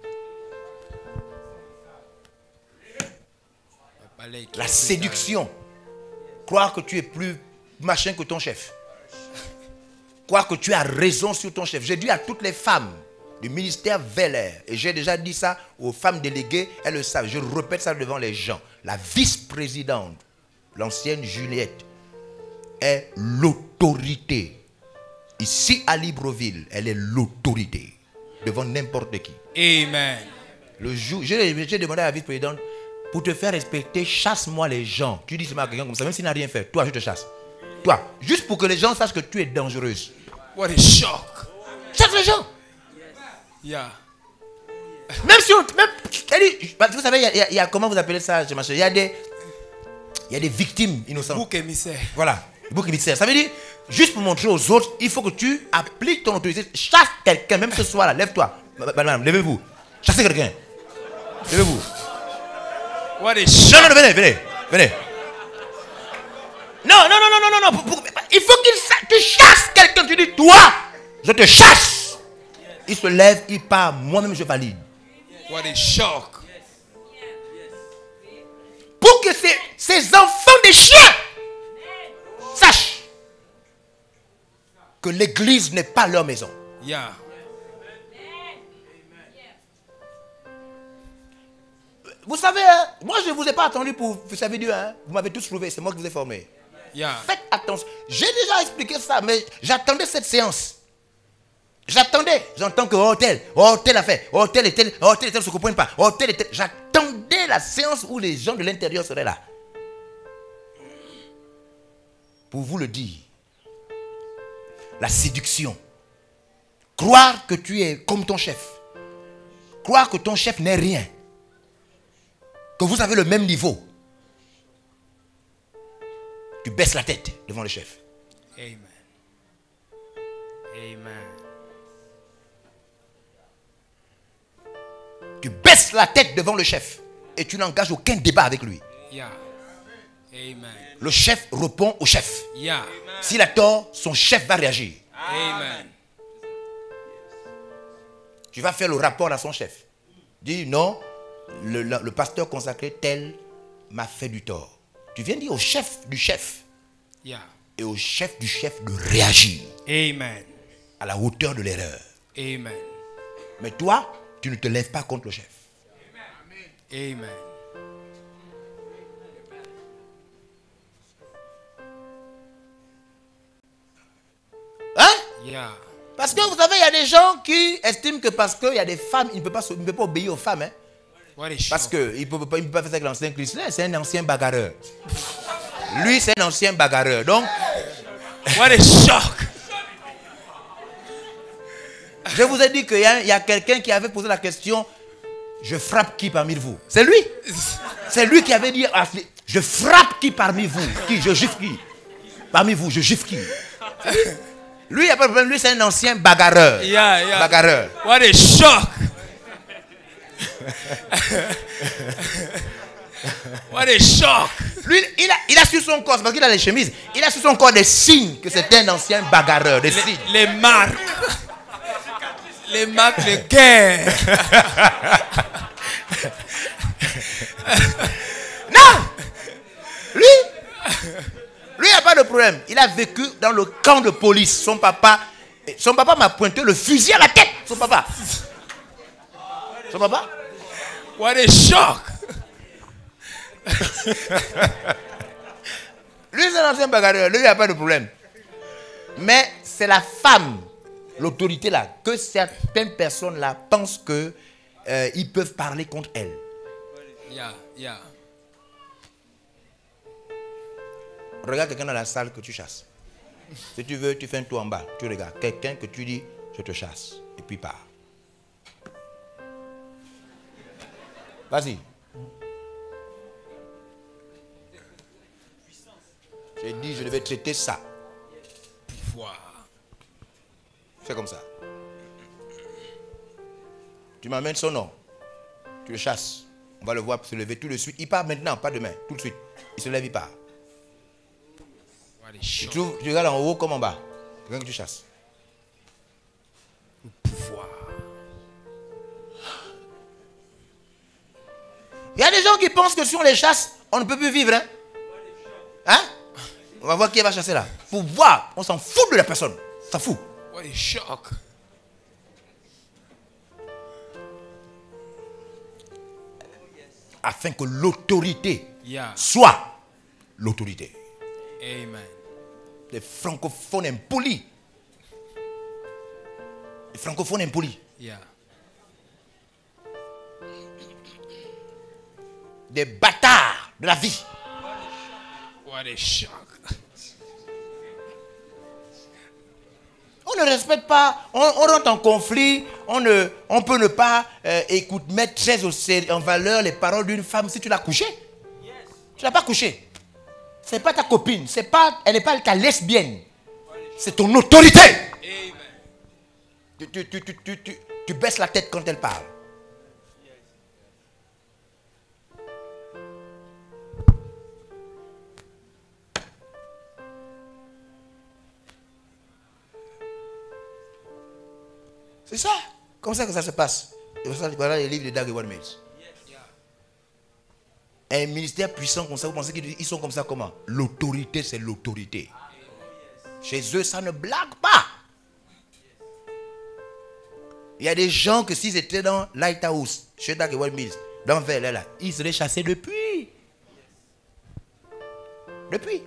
La séduction. Croire que tu es plus machin que ton chef. Croire que tu as raison sur ton chef. J'ai dit à toutes les femmes du ministère Veller, et j'ai déjà dit ça aux femmes déléguées, elles le savent, je répète ça devant les gens. La vice-présidente, l'ancienne Juliette, est l'autorité. Ici à Libreville, elle est l'autorité devant n'importe qui. Amen. Le jour, j'ai demandé à la vice-présidente, pour te faire respecter, chasse-moi les gens. Tu dis seulement à quelqu'un comme ça, même s'il n'a rien fait, toi je te chasse. Toi, juste pour que les gens sachent que tu es dangereuse. What a shock. Chasse les gens. Yeah. Même si on... Même, vous savez, il y, a, il y a... Comment vous appelez ça? Il y a des... Il y a des victimes innocentes. Bouc émissaire. Voilà. Bouc émissaire. Ça veut dire, juste pour montrer aux autres, il faut que tu appliques ton autorité. Chasse quelqu'un, même ce soir-là. Lève-toi. Madame, levez-vous. Chassez quelqu'un. Levez-vous. What a shock. Non, non, non, venez, venez. Venez. Non, non, non, non, non, non, non. Pour, pour, il faut qu'il sa... tu chasses quelqu'un. Tu dis, toi, je te chasse. Il se lève, il part. Moi-même, je valide. What a shock. Pour que ces, ces enfants des chiens sachent que l'église n'est pas leur maison. Yeah. Vous savez, hein, moi je ne vous ai pas attendu pour vous savez Dieu. Hein, vous m'avez tous trouvé, c'est moi qui vous ai formé. Yeah. Faites attention. J'ai déjà expliqué ça, mais j'attendais cette séance. J'attendais. J'entends que oh tel, oh tel a fait, oh tel et tel, oh tel et tel ne se comprennent pas, oh tel et tel. J'attendais la séance où les gens de l'intérieur seraient là. Pour vous le dire. La séduction. Croire que tu es comme ton chef. Croire que ton chef n'est rien. Que vous avez le même niveau. Tu baisses la tête devant le chef. Amen. Amen. Tu baisses la tête devant le chef. Et tu n'engages aucun débat avec lui. Yeah. Amen. Le chef répond au chef. Yeah. S'il a tort, son chef va réagir. Amen. Tu vas faire le rapport à son chef. Dis non, le, le, le pasteur consacré tel m'a fait du tort. Tu viens dire au chef du chef. Yeah. Et au chef du chef de réagir. Amen. À la hauteur de l'erreur. Amen. Mais toi, tu ne te lèves pas contre le chef. Amen. Hein? Yeah. Parce que vous savez, il y a des gens qui estiment que parce qu'il y a des femmes, ils ne peuvent pas, ils ne peuvent pas obéir aux femmes. Hein? What a Parce shock. qu'il ne peut pas, il peut pas faire ça avec l'ancien Christ. C'est un ancien bagarreur. Lui, c'est un ancien bagarreur. Donc, What a shock. je vous ai dit qu'il y a, il y a quelqu'un qui avait posé la question, je frappe qui parmi vous? C'est lui. C'est lui qui avait dit, ah, je frappe qui parmi vous? Qui? Je gifle qui? Parmi vous, je gifle qui? Lui, il n'y a pas de problème. Lui, c'est un ancien bagarreur. Yeah, yeah. Bagarreur. What a shock. What a shock. Lui, il a, il a sur son corps, parce qu'il a les chemises, il a sur son corps des signes que c'est un ancien bagarreur. Des signes. Les, les marques. Les marques de guerre. Non! Lui, lui, il n'y a pas de problème. Il a vécu dans le camp de police. Son papa, son papa m'a pointé le fusil à la tête. Son papa. Son papa. What a shock. Lui, c'est un ancien bagarreur. Lui, il n'y a pas de problème. Mais c'est la femme, l'autorité là, que certaines personnes là pensent que euh, ils peuvent parler contre elle. Yeah, yeah. Regarde quelqu'un dans la salle que tu chasses. Si tu veux, tu fais un tour en bas. Tu regardes quelqu'un que tu dis, je te chasse. Et puis pars. Vas-y. J'ai dit, je devais traiter ça. Pouvoir. Fais comme ça. Tu m'amènes son nom. Tu le chasses. On va le voir se lever tout de suite. Il part maintenant, pas demain, tout de suite. Il se lève, il part. Tu, trouves, tu regardes en haut comme en bas. Quelqu'un que tu chasses. Le pouvoir. Il y a des gens qui pensent que si on les chasse, on ne peut plus vivre. Hein? Hein? On va voir qui va chasser là. Pour voir, on s'en fout de la personne. On s'en fout. What a shock. Afin que l'autorité Yeah. soit l'autorité. Amen. Les francophones impolis. Les francophones impolis. Yeah. Des bâtards de la vie. What a shock. On ne respecte pas, on, on rentre en conflit, on, ne, on peut ne pas euh, écoute, mettre très au, en valeur les paroles d'une femme si tu l'as couchée. Tu ne l'as pas couchée. Ce n'est pas ta copine, c'est pas, elle n'est pas ta lesbienne. C'est ton autorité. Amen. Tu, tu, tu, tu, tu, tu, tu baisses la tête quand elle parle. C'est ça. Comme ça que ça se passe. Et voilà les livres de Dag Heward-Mills. Un ministère puissant comme ça, vous pensez qu'ils sont comme ça comment? L'autorité, c'est l'autorité. Chez eux, ça ne blague pas. Il y a des gens que s'ils étaient dans Lighthouse, chez Dag Heward-Mills, dans Vers là, ils seraient chassés depuis. Depuis.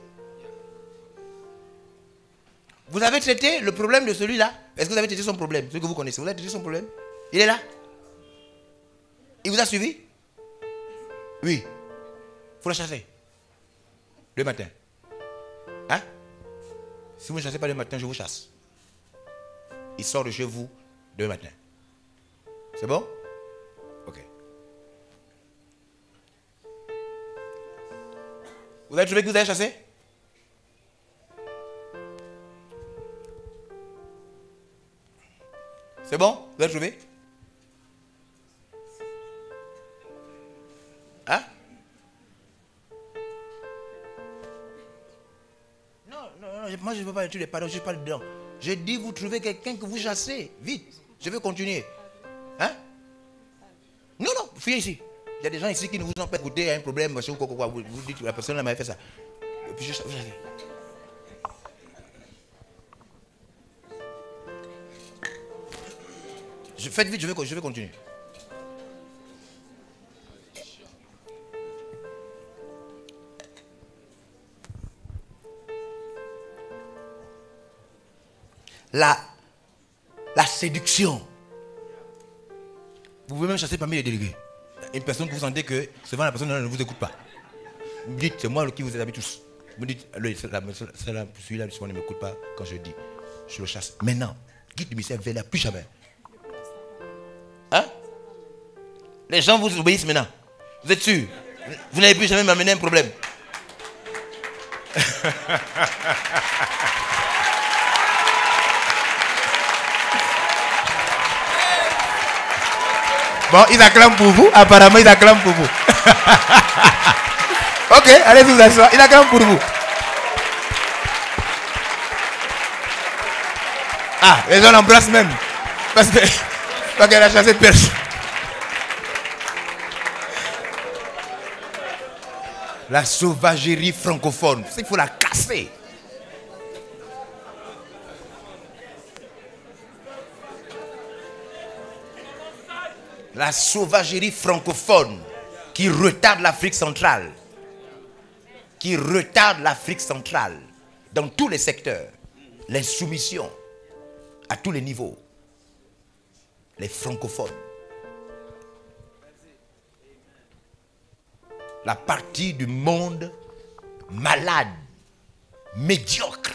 Vous avez traité le problème de celui-là? Est-ce que vous avez traité son problème? Celui que vous connaissez, vous avez traité son problème? Il est là? Il vous a suivi? Oui. Il faut le chasser. Le matin. Hein? Si vous ne chassez pas le matin, je vous chasse. Il sort de chez vous demain matin. C'est bon? Ok. Vous avez trouvé que vous avez chassé? C'est bon? Vous avez trouvé? Hein? Non, non, non, moi je ne veux pas tuer les parents, je parle dedans. Je dis, vous trouvez quelqu'un que vous chassez. Vite, je vais continuer. Hein? Non, non, fuyez ici. Il y a des gens ici qui ne vous ont pas écouté, il y a un problème, vous, vous, vous dites que la personne m'a fait ça. Et puis je chasse. Je, faites vite, je vais, je vais continuer. La, la séduction. Vous pouvez même chasser parmi les délégués. Une personne que vous sentez que souvent la personne ne vous écoute pas. Vous me dites, c'est moi qui vous ai habillé tous. Vous me dites, celui-là, celui-là ne m'écoute pas quand je dis. Je le chasse. Maintenant, guide le mystère vers là, plus jamais. Hein? Les gens vous obéissent maintenant. Vous êtes sûr? Vous n'avez plus jamais m'amener un problème. Bon, ils acclament pour vous. Apparemment, ils acclament pour vous. Ok, allez vous asseoir. Ils acclament pour vous. Ah, les gens l'embrassent même. Parce que parce qu'elle a chassé personne. La sauvagerie francophone, c'est qu'il faut la casser. La sauvagerie francophone qui retarde l'Afrique centrale. Qui retarde l'Afrique centrale dans tous les secteurs. L'insoumission à tous les niveaux. Les francophones. La partie du monde malade, médiocre.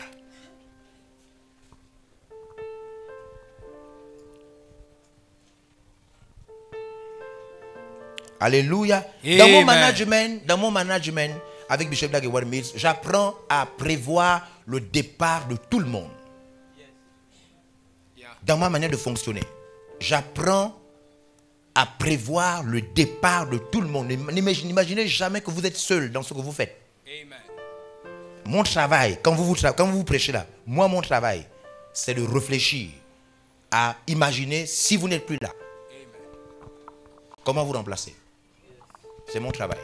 Alléluia. Amen. Dans mon management, dans mon management avec Bishop Dag Heward-Mills, j'apprends à prévoir le départ de tout le monde. Dans ma manière de fonctionner, j'apprends à prévoir le départ de tout le monde. N'imaginez jamais que vous êtes seul dans ce que vous faites. Amen. Mon travail, quand vous vous, quand vous, vous prêchez là, moi mon travail, c'est de réfléchir à imaginer si vous n'êtes plus là. Amen. Comment vous remplacer? C'est mon travail.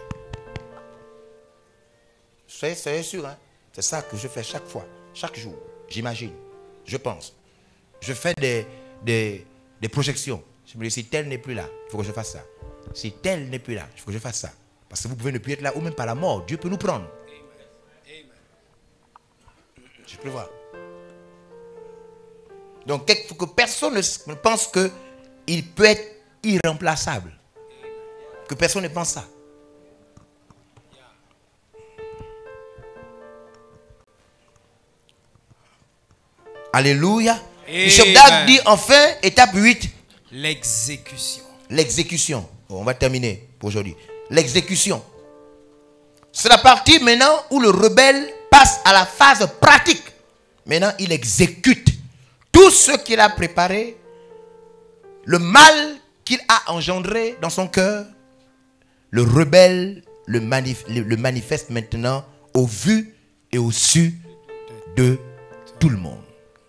C'est sûr, hein? C'est ça que je fais chaque fois, chaque jour. J'imagine, je pense. Je fais des, des, des projections. Je me dis, si tel n'est plus là, il faut que je fasse ça. Si tel n'est plus là, il faut que je fasse ça. Parce que vous pouvez ne plus être là, ou même par la mort. Dieu peut nous prendre. Amen. Je peux voir. Donc, il faut que personne ne pense qu'il peut être irremplaçable. Que personne ne pense ça. Alléluia. Bishop Dag dit enfin, étape huit. L'exécution. L'exécution. Bon, on va terminer pour aujourd'hui. L'exécution. C'est la partie maintenant où le rebelle passe à la phase pratique. Maintenant, il exécute tout ce qu'il a préparé, le mal qu'il a engendré dans son cœur. Le rebelle le, manif le manifeste maintenant au vu et au su de tout le monde.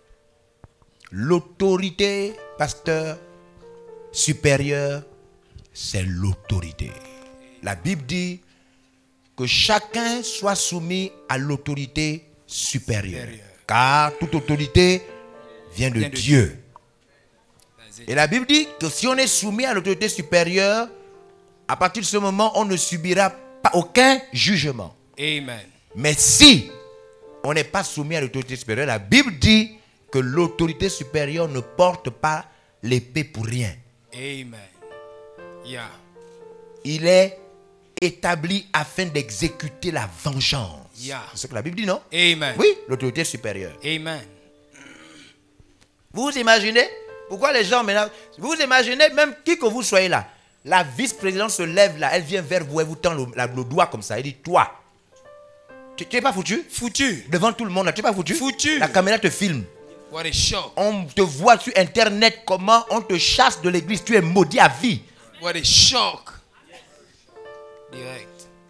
L'autorité, pasteur, supérieure, c'est l'autorité. La Bible dit que chacun soit soumis à l'autorité supérieure. Car toute autorité vient de, vient de Dieu. Dieu. Et la Bible dit que si on est soumis à l'autorité supérieure, à partir de ce moment, on ne subira pas aucun jugement. Amen. Mais si on n'est pas soumis à l'autorité supérieure, la Bible dit que l'autorité supérieure ne porte pas l'épée pour rien. Amen. Yeah. Il est établi afin d'exécuter la vengeance. Yeah. C'est ce que la Bible dit, non? Amen. Oui, l'autorité supérieure. Amen. Vous vous imaginez? Pourquoi les gens maintenant... Vous vous imaginez, même qui que vous soyez là, la vice-présidente se lève là, elle vient vers vous, elle vous tend le, la, le doigt comme ça, elle dit, toi, tu n'es pas foutu? Foutu. Devant tout le monde, là, tu n'es pas foutu? Foutu. La caméra te filme. What a shock. On te voit sur internet comment on te chasse de l'église. Tu es maudit à vie. What a shock. Direct.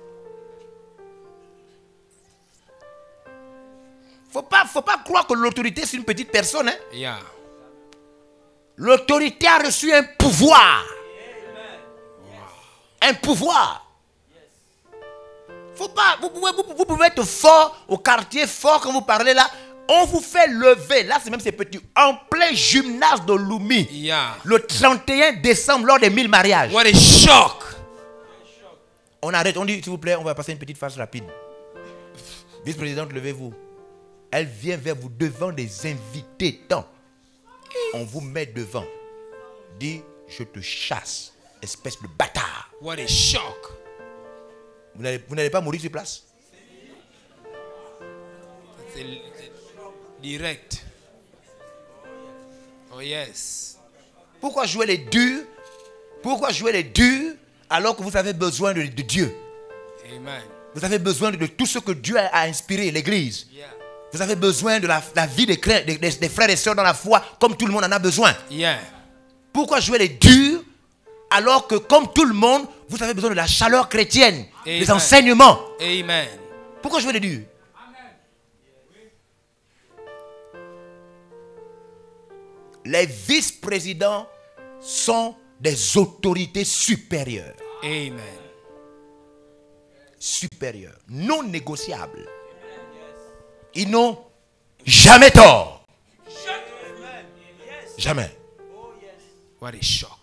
Faut pas, faut pas croire que l'autorité c'est une petite personne. Hein? Yeah. L'autorité a reçu un pouvoir. Wow. Un pouvoir. Faut pas, vous, pouvez, vous, vous pouvez être fort au quartier, fort quand vous parlez là. On vous fait lever, là c'est même ces petits, en plein gymnase de Lumi. Yeah. Le trente et un décembre lors des mille mariages. What a shock. On arrête, on dit s'il vous plaît, on va passer une petite phase rapide. Vice-présidente, levez-vous. Elle vient vers vous devant des invités tant. On vous met devant. Dit, je te chasse, espèce de bâtard. What a shock. Vous n'allez pas mourir sur place. Direct. Oh yes. Pourquoi jouer les durs? Pourquoi jouer les durs alors que vous avez besoin de, de Dieu? Amen. Vous avez besoin de, de tout ce que Dieu a, a inspiré, l'église. Yeah. Vous avez besoin de la, la vie des, des, des, des frères et sœurs dans la foi comme tout le monde en a besoin. Yeah. Pourquoi jouer les durs alors que comme tout le monde, vous avez besoin de la chaleur chrétienne, Amen. Des enseignements? Amen. Pourquoi jouer les durs? Les vice-présidents sont des autorités supérieures. Amen. Supérieures, non négociables. Ils n'ont jamais tort. Jamais. What a shock.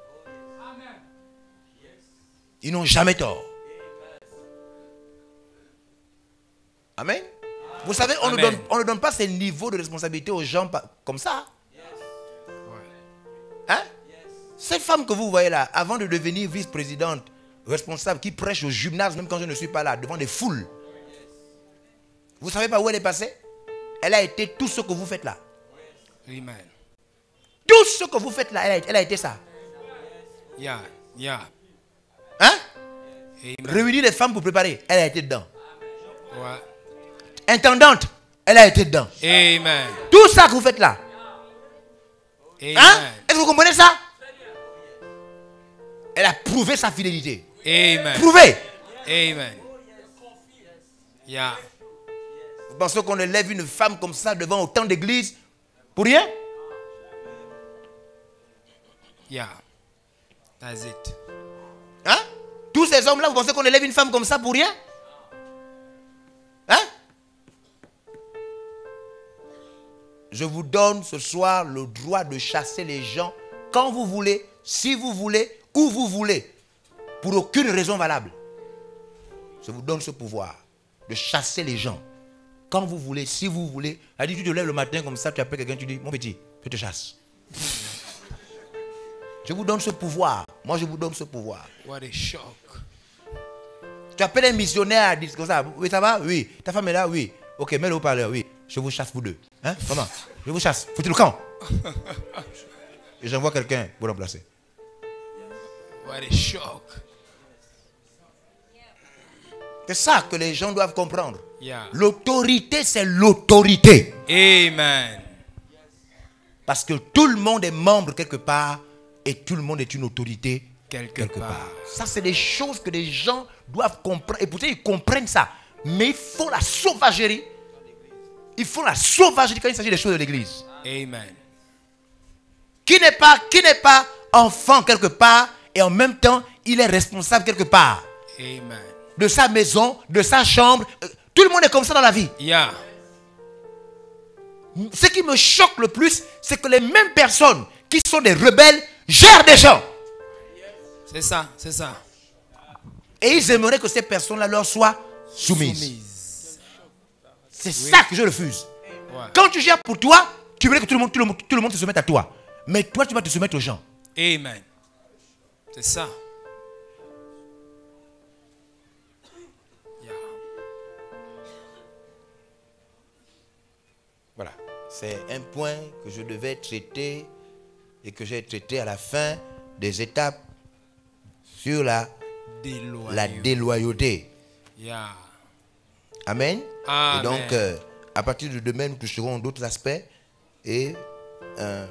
Ils n'ont jamais tort. Amen. Vous savez, on ne donne, on ne donne pas ces niveaux de responsabilité aux gens comme ça. Hein? Cette femme que vous voyez là, avant de devenir vice-présidente, responsable, qui prêche au gymnase, même quand je ne suis pas là, devant des foules. Vous savez pas où elle est passée? Elle a été tout ce que vous faites là. Amen. Tout ce que vous faites là, elle a, elle a été ça. Yeah, yeah. Hein? Amen. Réunir les femmes pour préparer, elle a été dedans. Ouais. Intendante, elle a été dedans. Amen. Tout ça que vous faites là. Amen. Hein? Est-ce que vous comprenez ça? Elle a prouvé sa fidélité. Amen. Prouvé. Amen. Yeah. Vous pensez qu'on élève une femme comme ça devant autant d'églises pour rien? Yeah. That's it. Hein? Tous ces hommes-là, vous pensez qu'on élève une femme comme ça pour rien? Hein? Je vous donne ce soir le droit de chasser les gens quand vous voulez, si vous voulez, où vous voulez, pour aucune raison valable. Je vous donne ce pouvoir de chasser les gens quand vous voulez, si vous voulez. Elle dit, tu te lèves le matin comme ça, tu appelles quelqu'un, tu dis, mon petit, je te chasse. Je vous donne ce pouvoir. Moi, je vous donne ce pouvoir. What a shock. Tu appelles un missionnaire, dis comme ça. Oui, ça va? Oui. Ta femme est là? Oui. Ok, mets le haut-parleur. Oui. Je vous chasse, vous deux. Hein? Comment? Je vous chasse. Faut-il le camp? Et j'envoie quelqu'un pour remplacer. What a shock. C'est ça que les gens doivent comprendre. Yeah. L'autorité, c'est l'autorité. Amen. Parce que tout le monde est membre quelque part et tout le monde est une autorité Quelque, quelque part. part. Ça, c'est des choses que les gens doivent comprendre. Et pourtant, ils comprennent ça. Mais ils font la sauvagerie. Ils font la sauvagerie quand il s'agit des choses de l'église. Amen. Qui n'est pas, qui n'est pas enfant quelque part et en même temps, il est responsable quelque part. Amen. De sa maison, de sa chambre. Tout le monde est comme ça dans la vie. Yeah. Ce qui me choque le plus, c'est que les mêmes personnes qui sont des rebelles gèrent des gens. C'est ça, c'est ça. Et ils aimeraient que ces personnes-là leur soient soumises. Soumise. C'est Oui. ça que je refuse. Ouais. Quand tu gères pour toi, tu veux que tout le monde, tout le monde, tout le monde se mette à toi. Mais toi, tu vas te soumettre aux gens. Amen. C'est ça. Yeah. Voilà. C'est un point que je devais traiter et que j'ai traité à la fin des étapes sur la, Déloyaux. la déloyauté. Yeah. Amen. Amen. Et donc, euh, à partir de demain, nous toucherons d'autres aspects. Et euh,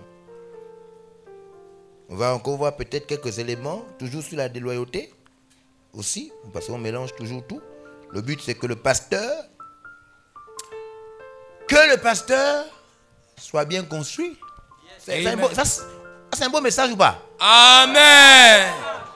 on va encore voir peut-être quelques éléments, toujours sur la déloyauté aussi, parce qu'on mélange toujours tout. Le but, c'est que le pasteur, que le pasteur soit bien construit. C'est c'est un, Amen. beau- ça, c'est- c'est un beau message ou pas? Amen.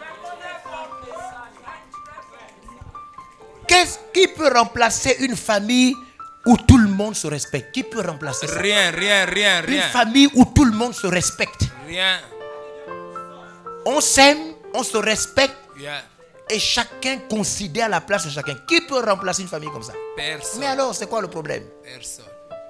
Qu'est-ce qui peut remplacer une famille où tout le monde se respecte? Qui peut remplacer ça? Rien, rien, rien, Une rien. famille où tout le monde se respecte. Rien. On s'aime, on se respecte Yeah. et chacun considère la place de chacun. Qui peut remplacer une famille comme ça? Personne. Mais alors, c'est quoi le problème? Personne.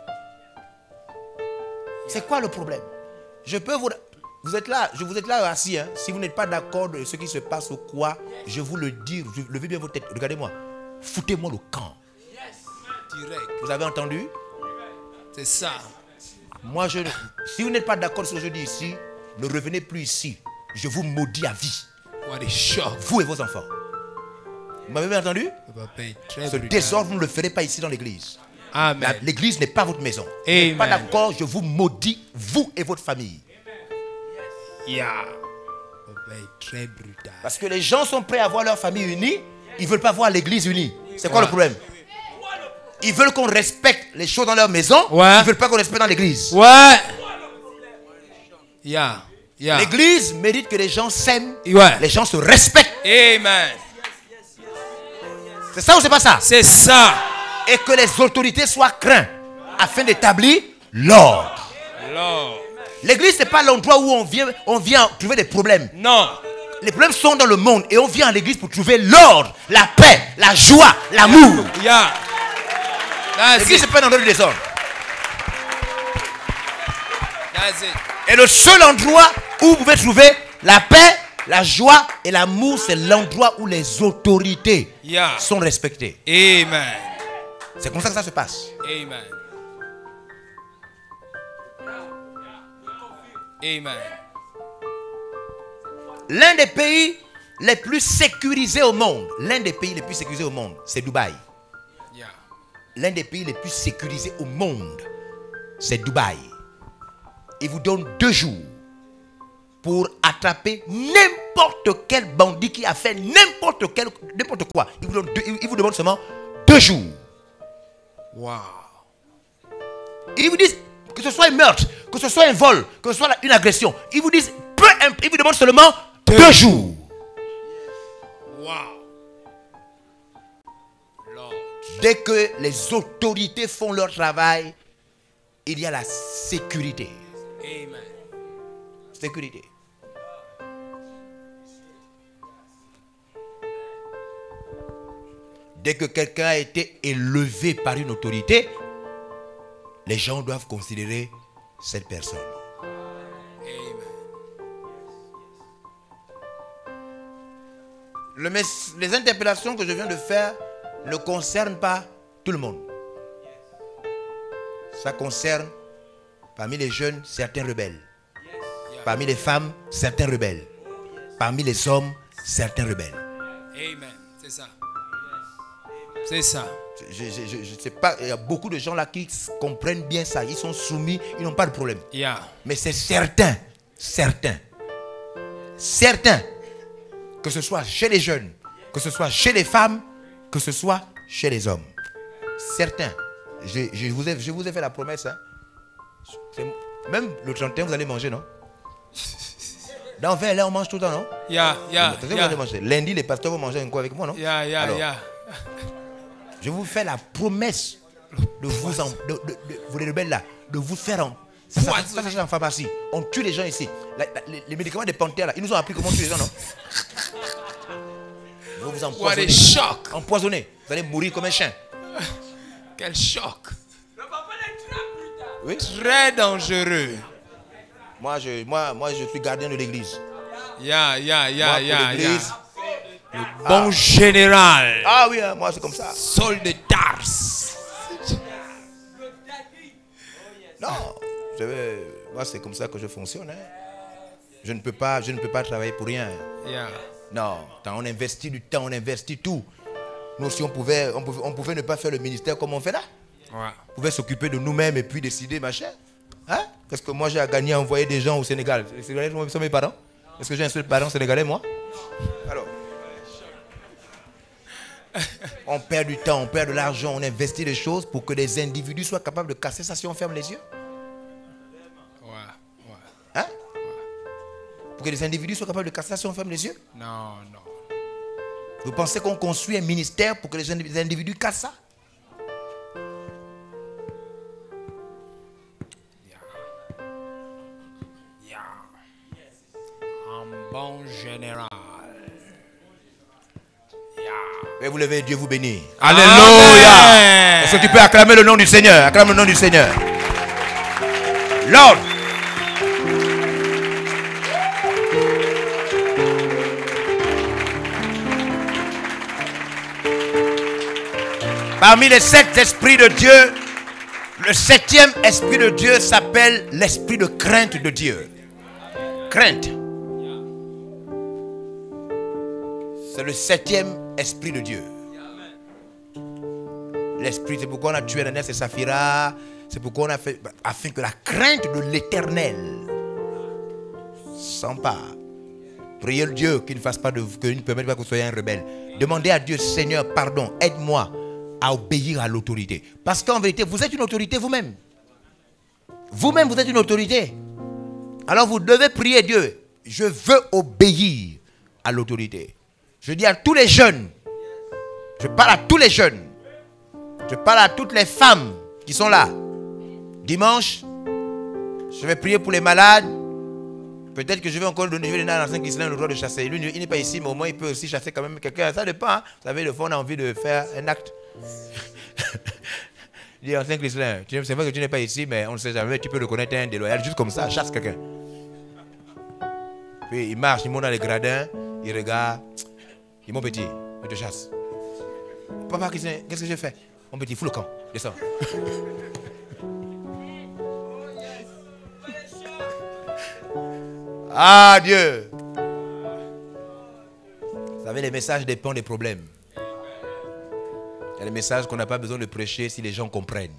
C'est quoi le problème? Je peux vous... Vous êtes là, je vous êtes là assis. Hein. Si vous n'êtes pas d'accord de ce qui se passe ou quoi, je vous le dis, je levez bien votre tête. Regardez-moi. Foutez-moi le camp. Direct. Vous avez entendu? C'est ça. Moi, je... si vous n'êtes pas d'accord sur ce que je dis ici, ne revenez plus ici. Je vous maudis à vie. What a shock. Vous et vos enfants. Vous m'avez bien entendu? Papa est très Ce brutal. désordre, vous ne le ferez pas ici dans l'église. La- Amen. L'église n'est pas votre maison. Vous Amen. n'êtes pas d'accord, je vous maudis, vous et votre famille. Yeah. Papa est très brutal. Parce que les gens sont prêts à voir leur famille unie, ils ne veulent pas voir l'église unie. C'est quoi Ouais. le problème? Ils veulent qu'on respecte les choses dans leur maison, Ouais. ils ne veulent pas qu'on respecte dans l'église. Ouais. Yeah. Yeah. L'église mérite que les gens s'aiment, Ouais. les gens se respectent. Amen. C'est ça ou c'est pas ça? C'est ça. Et que les autorités soient craintes afin d'établir l'ordre. Lord. L'église, ce n'est pas l'endroit où on vient, on vient trouver des problèmes. Non. Les problèmes sont dans le monde et on vient à l'église pour trouver l'ordre, la paix, la joie, l'amour. Yeah. That's L'église, it. ce n'est pas un endroit de désordre. That's it. Et le seul endroit où vous pouvez trouver la paix, la joie et l'amour, c'est l'endroit où les autorités Yeah. sont respectées. Amen. C'est comme ça que ça se passe. Amen. Amen. L'un des pays les plus sécurisés au monde, l'un des pays les plus sécurisés au monde, c'est Dubaï. Yeah. L'un des pays les plus sécurisés au monde, c'est Dubaï. Il vous donne deux jours pour attraper n'importe n'importe quel bandit qui a fait n'importe quel, n'importe quoi, il vous, donne deux, il vous demande seulement deux jours. Wow. Ils vous disent que ce soit un meurtre, que ce soit un vol, que ce soit une agression. Ils vous disent, peu imp- ils vous demandent seulement deux, deux jours. Wow. Lord. Dès que les autorités font leur travail, il y a la sécurité. Amen. Sécurité. Dès que quelqu'un a été élevé par une autorité, les gens doivent considérer cette personne. Amen. Le mes- les interpellations que je viens de faire ne concernent pas tout le monde. Ça concerne parmi les jeunes certains rebelles. Parmi les femmes, certains rebelles. Parmi les hommes, certains rebelles. Amen. C'est ça. C'est ça. Je ne sais pas, il y a beaucoup de gens là qui comprennent bien ça. Ils sont soumis, ils n'ont pas de problème. Yeah. Mais c'est certain, certain, certain, que ce soit chez les jeunes, que ce soit chez les femmes, que ce soit chez les hommes. Certain. Je, je, vous, ai, je vous ai fait la promesse. Hein. Même le trente et un, vous allez manger, non? Dans vingt, là, on mange tout le temps, non? Yeah, yeah, Vous yeah. allez manger. Lundi, les pasteurs vont manger un coup avec moi, non? Yeah, yeah, Alors, yeah. je vous fais la promesse de vous, en, de, de, de, vous les rebelles là, de vous faire en, ça, ça, ça, ça, ça en pharmacie. On tue les gens ici. La, la, les, les médicaments des panthères là, ils nous ont appris comment tuer les gens, non? Vous vous What a empoisonnez. shock. Empoisonné. Vous allez mourir comme un chien. Quel choc. Oui. Très dangereux. Moi, je, moi, moi, je suis gardien de l'église. Yeah, yeah, yeah, Moi, pour yeah, l'église. yeah. Bon général. Ah oui, hein, moi c'est comme ça. Saul de Tars. Non, je vais, moi c'est comme ça que je fonctionne. Hein. Je ne peux pas, je ne peux pas travailler pour rien. Yeah. Non, quand on investit du temps, on investit tout. Nous aussi on pouvait, on pouvait, on pouvait ne pas faire le ministère comme on fait là. Ouais. On pouvait s'occuper de nous-mêmes et puis décider, machin. Hein? Qu'est-ce que moi j'ai à gagner à envoyer des gens au Sénégal? Les Sénégalais sont mes parents. Est-ce que j'ai un seul parent sénégalais, moi? Alors, on perd du temps, on perd de l'argent, on investit des choses pour que les individus soient capables de casser ça si on ferme les yeux. Ouais. Ouais. Hein? Pour que les individus soient capables de casser ça si on ferme les yeux. Non, non. Vous pensez qu'on construit un ministère pour que les individus, les individus cassent ça? Yeah. Un bon général. Et vous levez, Dieu vous bénit. Alléluia. Est-ce que tu peux acclamer le nom du Seigneur? Acclame le nom du Seigneur. Lord. Parmi les sept esprits de Dieu, le septième esprit de Dieu s'appelle l'esprit de crainte de Dieu. Crainte. C'est le septième esprit de Dieu. L'esprit, c'est pourquoi on a tué Ananias et Saphira. C'est pourquoi on a fait, afin que la crainte de l'Éternel s'empare. Priez le Dieu qu'il ne fasse pas de vous, qu'il ne permette pas que vous soyez un rebelle. Demandez à Dieu, Seigneur, pardon, aide-moi à obéir à l'autorité. Parce qu'en vérité, vous êtes une autorité vous-même. Vous-même, vous êtes une autorité. Alors vous devez prier Dieu. Je veux obéir à l'autorité. Je dis à tous les jeunes, je parle à tous les jeunes, je parle à toutes les femmes qui sont là. Dimanche, je vais prier pour les malades. Peut-être que je vais encore donner, je vais donner à l'ancien Christian le droit de chasser. Lui, il n'est pas ici, mais au moins il peut aussi chasser quand même quelqu'un. Ça dépend. Hein? Vous savez, le fond, on a envie de faire un acte. Il dit, ancien Christian, c'est vrai que tu n'es pas ici, mais on ne sait jamais, tu peux reconnaître un déloyal. Juste comme ça, chasse quelqu'un. Puis il marche, il monte dans les gradins, il regarde. Il dit, mon petit, je te chasse. Papa, qu'est-ce que j'ai fait? Mon petit, fous le camp, descends. Ah Dieu. Vous savez, les messages dépendent des problèmes. Il y a des messages qu'on n'a pas besoin de prêcher si les gens comprennent.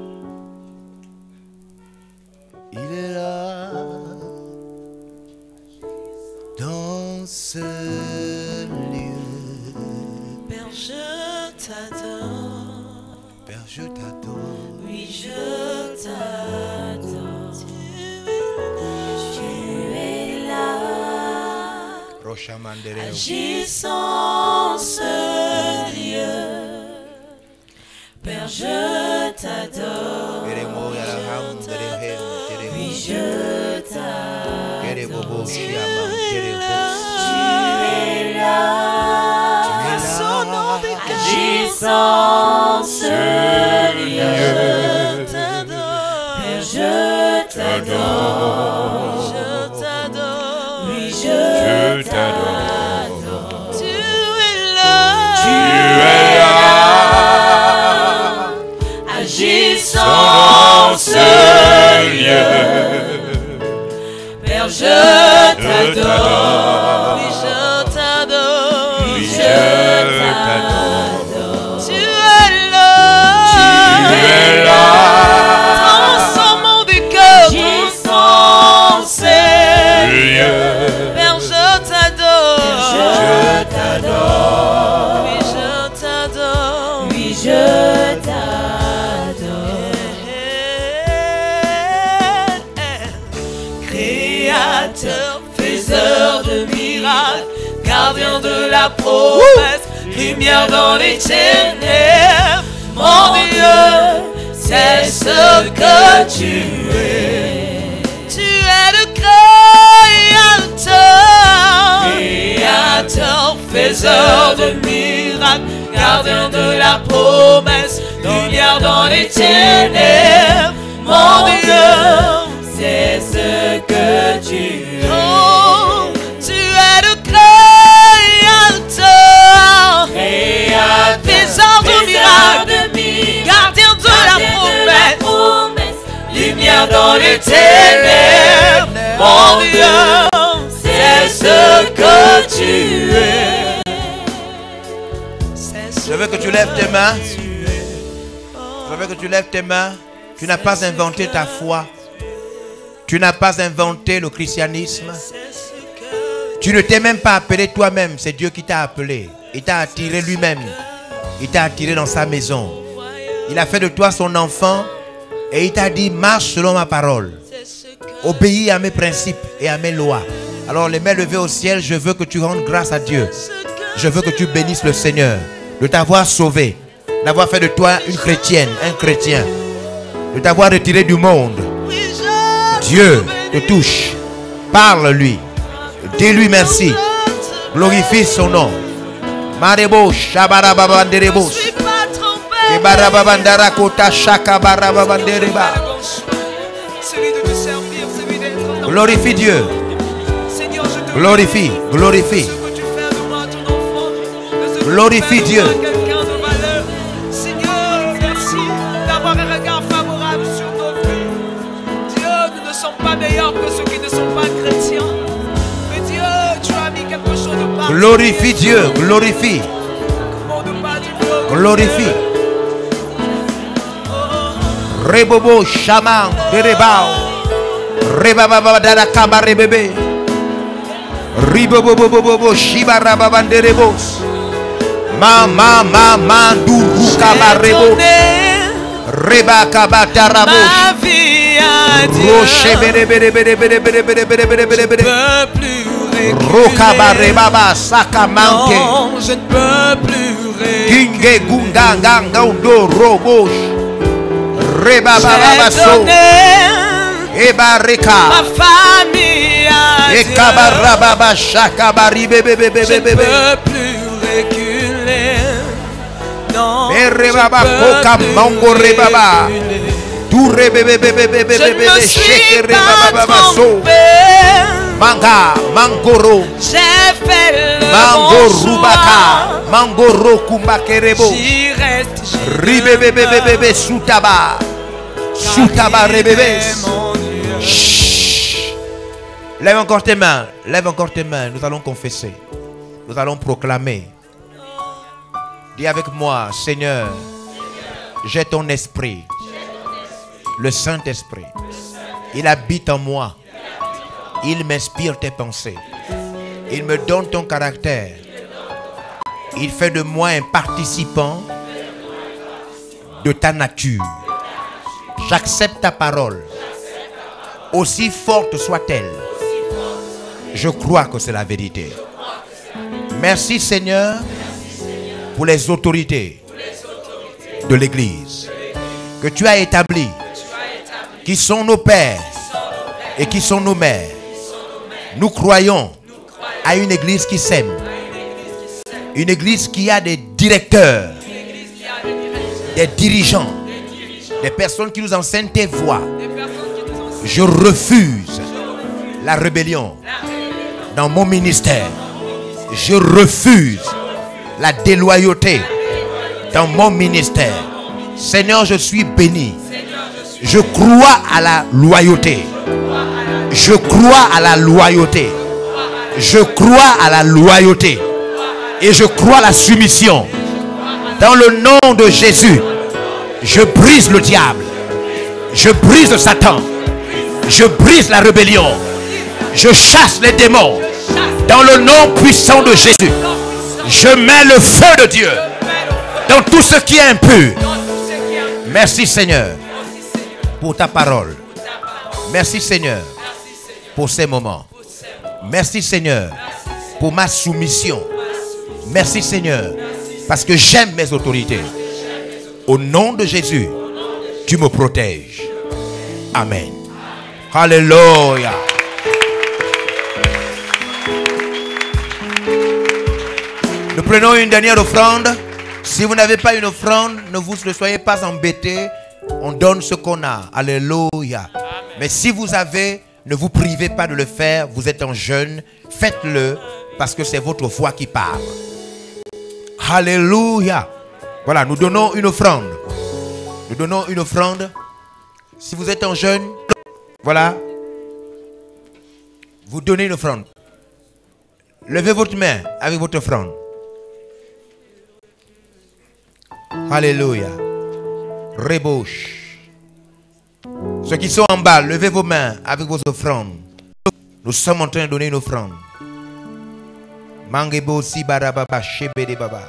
Il est là. seul Dieu. Père, je t'adore. Père, je t'adore. Oui, je t'adore. Tu es là, agissant ce lieu. Père, je t'adore. Oui, je t'adore. Tu es là, agissant ce lieu. Père, je t'adore. Je t'adore. Oui, je t'adore. Tu es là. Tu es là, agissant ce lieu. Père, je t'adore. Oui, je t'adore. Oui, je t'adore. Tu es là. Tu es là. Transformant du cœur. Agissant ce lieu. Père, je t'adore. Je t'adore. Oui, je t'adore. Oui, je t'adore. Créateur, faiseur de miracles, gardien de la promesse, lumière dans les ténèbres. Mon Dieu, c'est ce que tu es. Tu es le créateur, créateur, faiseur de miracles, gardien de la promesse, lumière dans les ténèbres. Mon Dieu, c'est ce que tu es. Oh, tu es le créateur, créateur, faiseur de miracles, gardien de la promesse, lumière dans les ténèbres. Mon Dieu, c'est ce que tu es. Je veux que tu lèves tes mains. Je veux que tu lèves tes mains. Tu n'as pas inventé ta foi. Tu n'as pas inventé le christianisme. Tu ne t'es même pas appelé toi-même. C'est Dieu qui t'a appelé. Il t'a attiré lui-même. Il t'a attiré dans sa maison. Il a fait de toi son enfant. Et il t'a dit, marche selon ma parole. Obéis à mes principes et à mes lois. Alors les mains levées au ciel, je veux que tu rendes grâce à Dieu. Je veux que tu bénisses le Seigneur de t'avoir sauvé, d'avoir fait de toi une chrétienne, un chrétien, de t'avoir retiré du monde. Dieu te touche. Parle-lui. Dis-lui merci. Glorifie son nom. Marebo Shabarababanderebos. Ebarababandarakota Shakabarababandereba. Glorifie Dieu. Glorifie, glorifie. Glorifie Dieu. Seigneur, merci d'avoir un regard favorable sur nos vies. Dieu, nous ne sommes pas meilleurs que ceux qui ne sont pas chrétiens. Mais Dieu, tu as mis quelque chose de particulier. Glorifie Dieu, glorifie. Glorifie. Rebobo Shaman Derebao. Rebababa Darakaba Rebebe. Ribobobobobo Shibarababanderebos. Mama mama duru kabarebo. Reba kabatarabos. Ma vie à Dieu. Roche bere bere bere bere bere bere bere bere bere bere. Je ne peux plus reculer. Rokabarebaba sakamanke. Non, je ne peux plus reculer. Kinge gunganga undo robos. Reba baba so. Ebareka. Ma famille à Dieu. Ekabarababa shakabari bebe bebe bebe. Je ne peux plus reculer. Non, je ne peux plus reculer. Je ne me suis pas trompé. Manga, mangoro. J'ai fait le Mango bon rubaka, choix. mangoro kumbakerebo. J'y reste, j'y Ribebebebebe demeure. soutaba. Car Soutaba il est rebebes. mon Dieu. Chut. Lève encore tes mains, lève encore tes mains. Nous allons confesser. Nous allons proclamer. Dis avec moi, Seigneur, j'ai ton esprit, le Saint-Esprit. Il habite en moi. Il m'inspire tes pensées. Il me donne ton caractère. Il fait de moi un participant de ta nature. J'accepte ta parole. Aussi forte soit-elle. Je crois que c'est la vérité. Merci Seigneur pour les autorités de l'Église que tu as établies, qui sont nos pères et qui sont nos mères. Nous croyons à une Église qui s'aime. Une Église qui a des directeurs, des dirigeants, des personnes qui nous enseignent tes voies. Je refuse la rébellion dans mon ministère. Je refuse la déloyauté dans mon ministère. Seigneur, je suis béni. Je crois à la loyauté. Je crois à la loyauté. Je crois à la loyauté. Et je crois à la soumission. Dans le nom de Jésus, je brise le diable. Je brise Satan. Je brise la rébellion. Je chasse les démons. Dans le nom puissant de Jésus, je mets le feu de Dieu dans tout ce qui est impur. Merci Seigneur pour ta parole. Merci Seigneur pour ces moments. Merci Seigneur pour ma soumission. Merci Seigneur parce que j'aime mes autorités. Au nom de Jésus, tu me protèges. Amen. Alléluia. Nous prenons une dernière offrande. Si vous n'avez pas une offrande, ne vous ne soyez pas embêtés. On donne ce qu'on a. Alléluia. Mais si vous avez, ne vous privez pas de le faire. Vous êtes en jeûne. Faites-le parce que c'est votre foi qui parle. Alléluia. Voilà, nous donnons une offrande. Nous donnons une offrande. Si vous êtes en jeûne, voilà. Vous donnez une offrande. Levez votre main avec votre offrande. Alléluia. Rebouche. Ceux qui sont en bas, levez vos mains avec vos offrandes. Nous sommes en train de donner une offrande. Mangebo si barababa shebede baba.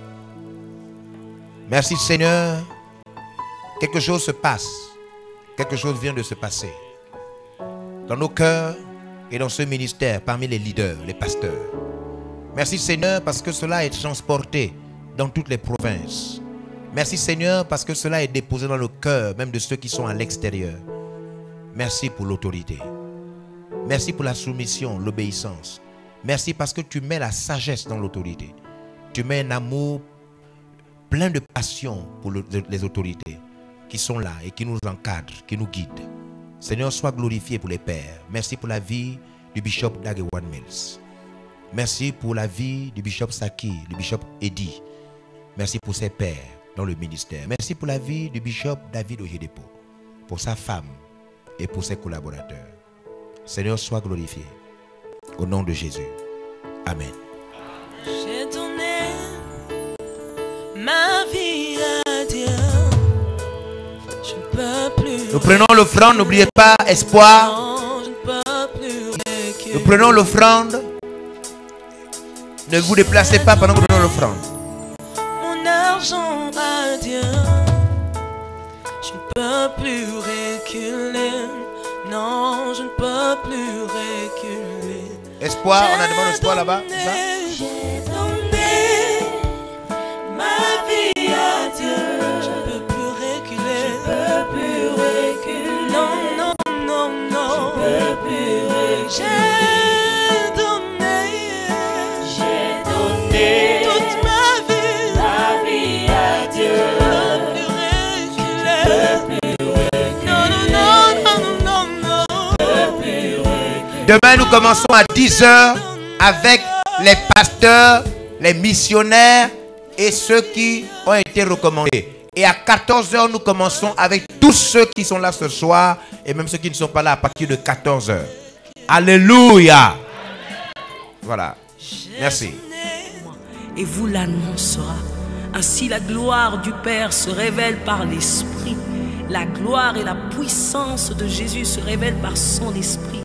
Merci Seigneur. Quelque chose se passe. Quelque chose vient de se passer. Dans nos cœurs et dans ce ministère, parmi les leaders, les pasteurs. Merci Seigneur parce que cela est transporté dans toutes les provinces. Merci Seigneur parce que cela est déposé dans le cœur, même de ceux qui sont à l'extérieur. Merci pour l'autorité. Merci pour la soumission, l'obéissance. Merci parce que tu mets la sagesse dans l'autorité. Tu mets un amour plein de passion pour le, les autorités qui sont là et qui nous encadrent, qui nous guident. Seigneur, sois glorifié pour les pères. Merci pour la vie du bishop Dag Heward-Mills. Merci pour la vie du bishop Saki, du bishop Eddie. Merci pour ses pères dans le ministère. Merci pour la vie du bishop David Oyedepo, pour sa femme et pour ses collaborateurs. Seigneur, sois glorifié. Au nom de Jésus. Amen. J'ai donné ma vie à Dieu. Je ne peux plus. Nous prenons l'offrande, n'oubliez pas, espoir. Non, je ne peux plus reculer. Nous prenons l'offrande. Ne vous déplacez pas pendant que nous prenons l'offrande. Mon argent à Dieu. Je ne peux plus reculer. Non, je ne peux plus reculer. Espoir, on a demandé espoir là-bas. J'ai donné ma vie à Dieu. Je ne peux plus reculer. Je ne peux plus reculer. Non, non, non, non. Je ne peux plus reculer. J'ai donné. J'ai donné toute ma vie. Ma vie à Dieu. Je ne peux plus reculer. Je ne peux plus reculer. Non, non, non, non, non, non. Je ne peux plus reculer. Demain, nous commençons à dix heures avec les pasteurs, les missionnaires et ceux qui ont été recommandés. Et à quatorze heures, nous commençons avec tous ceux qui sont là ce soir et même ceux qui ne sont pas là à partir de quatorze heures. Alléluia. Voilà. Merci. Et vous l'annoncera. Ainsi la gloire du Père se révèle par l'Esprit. La gloire et la puissance de Jésus se révèlent par son Esprit.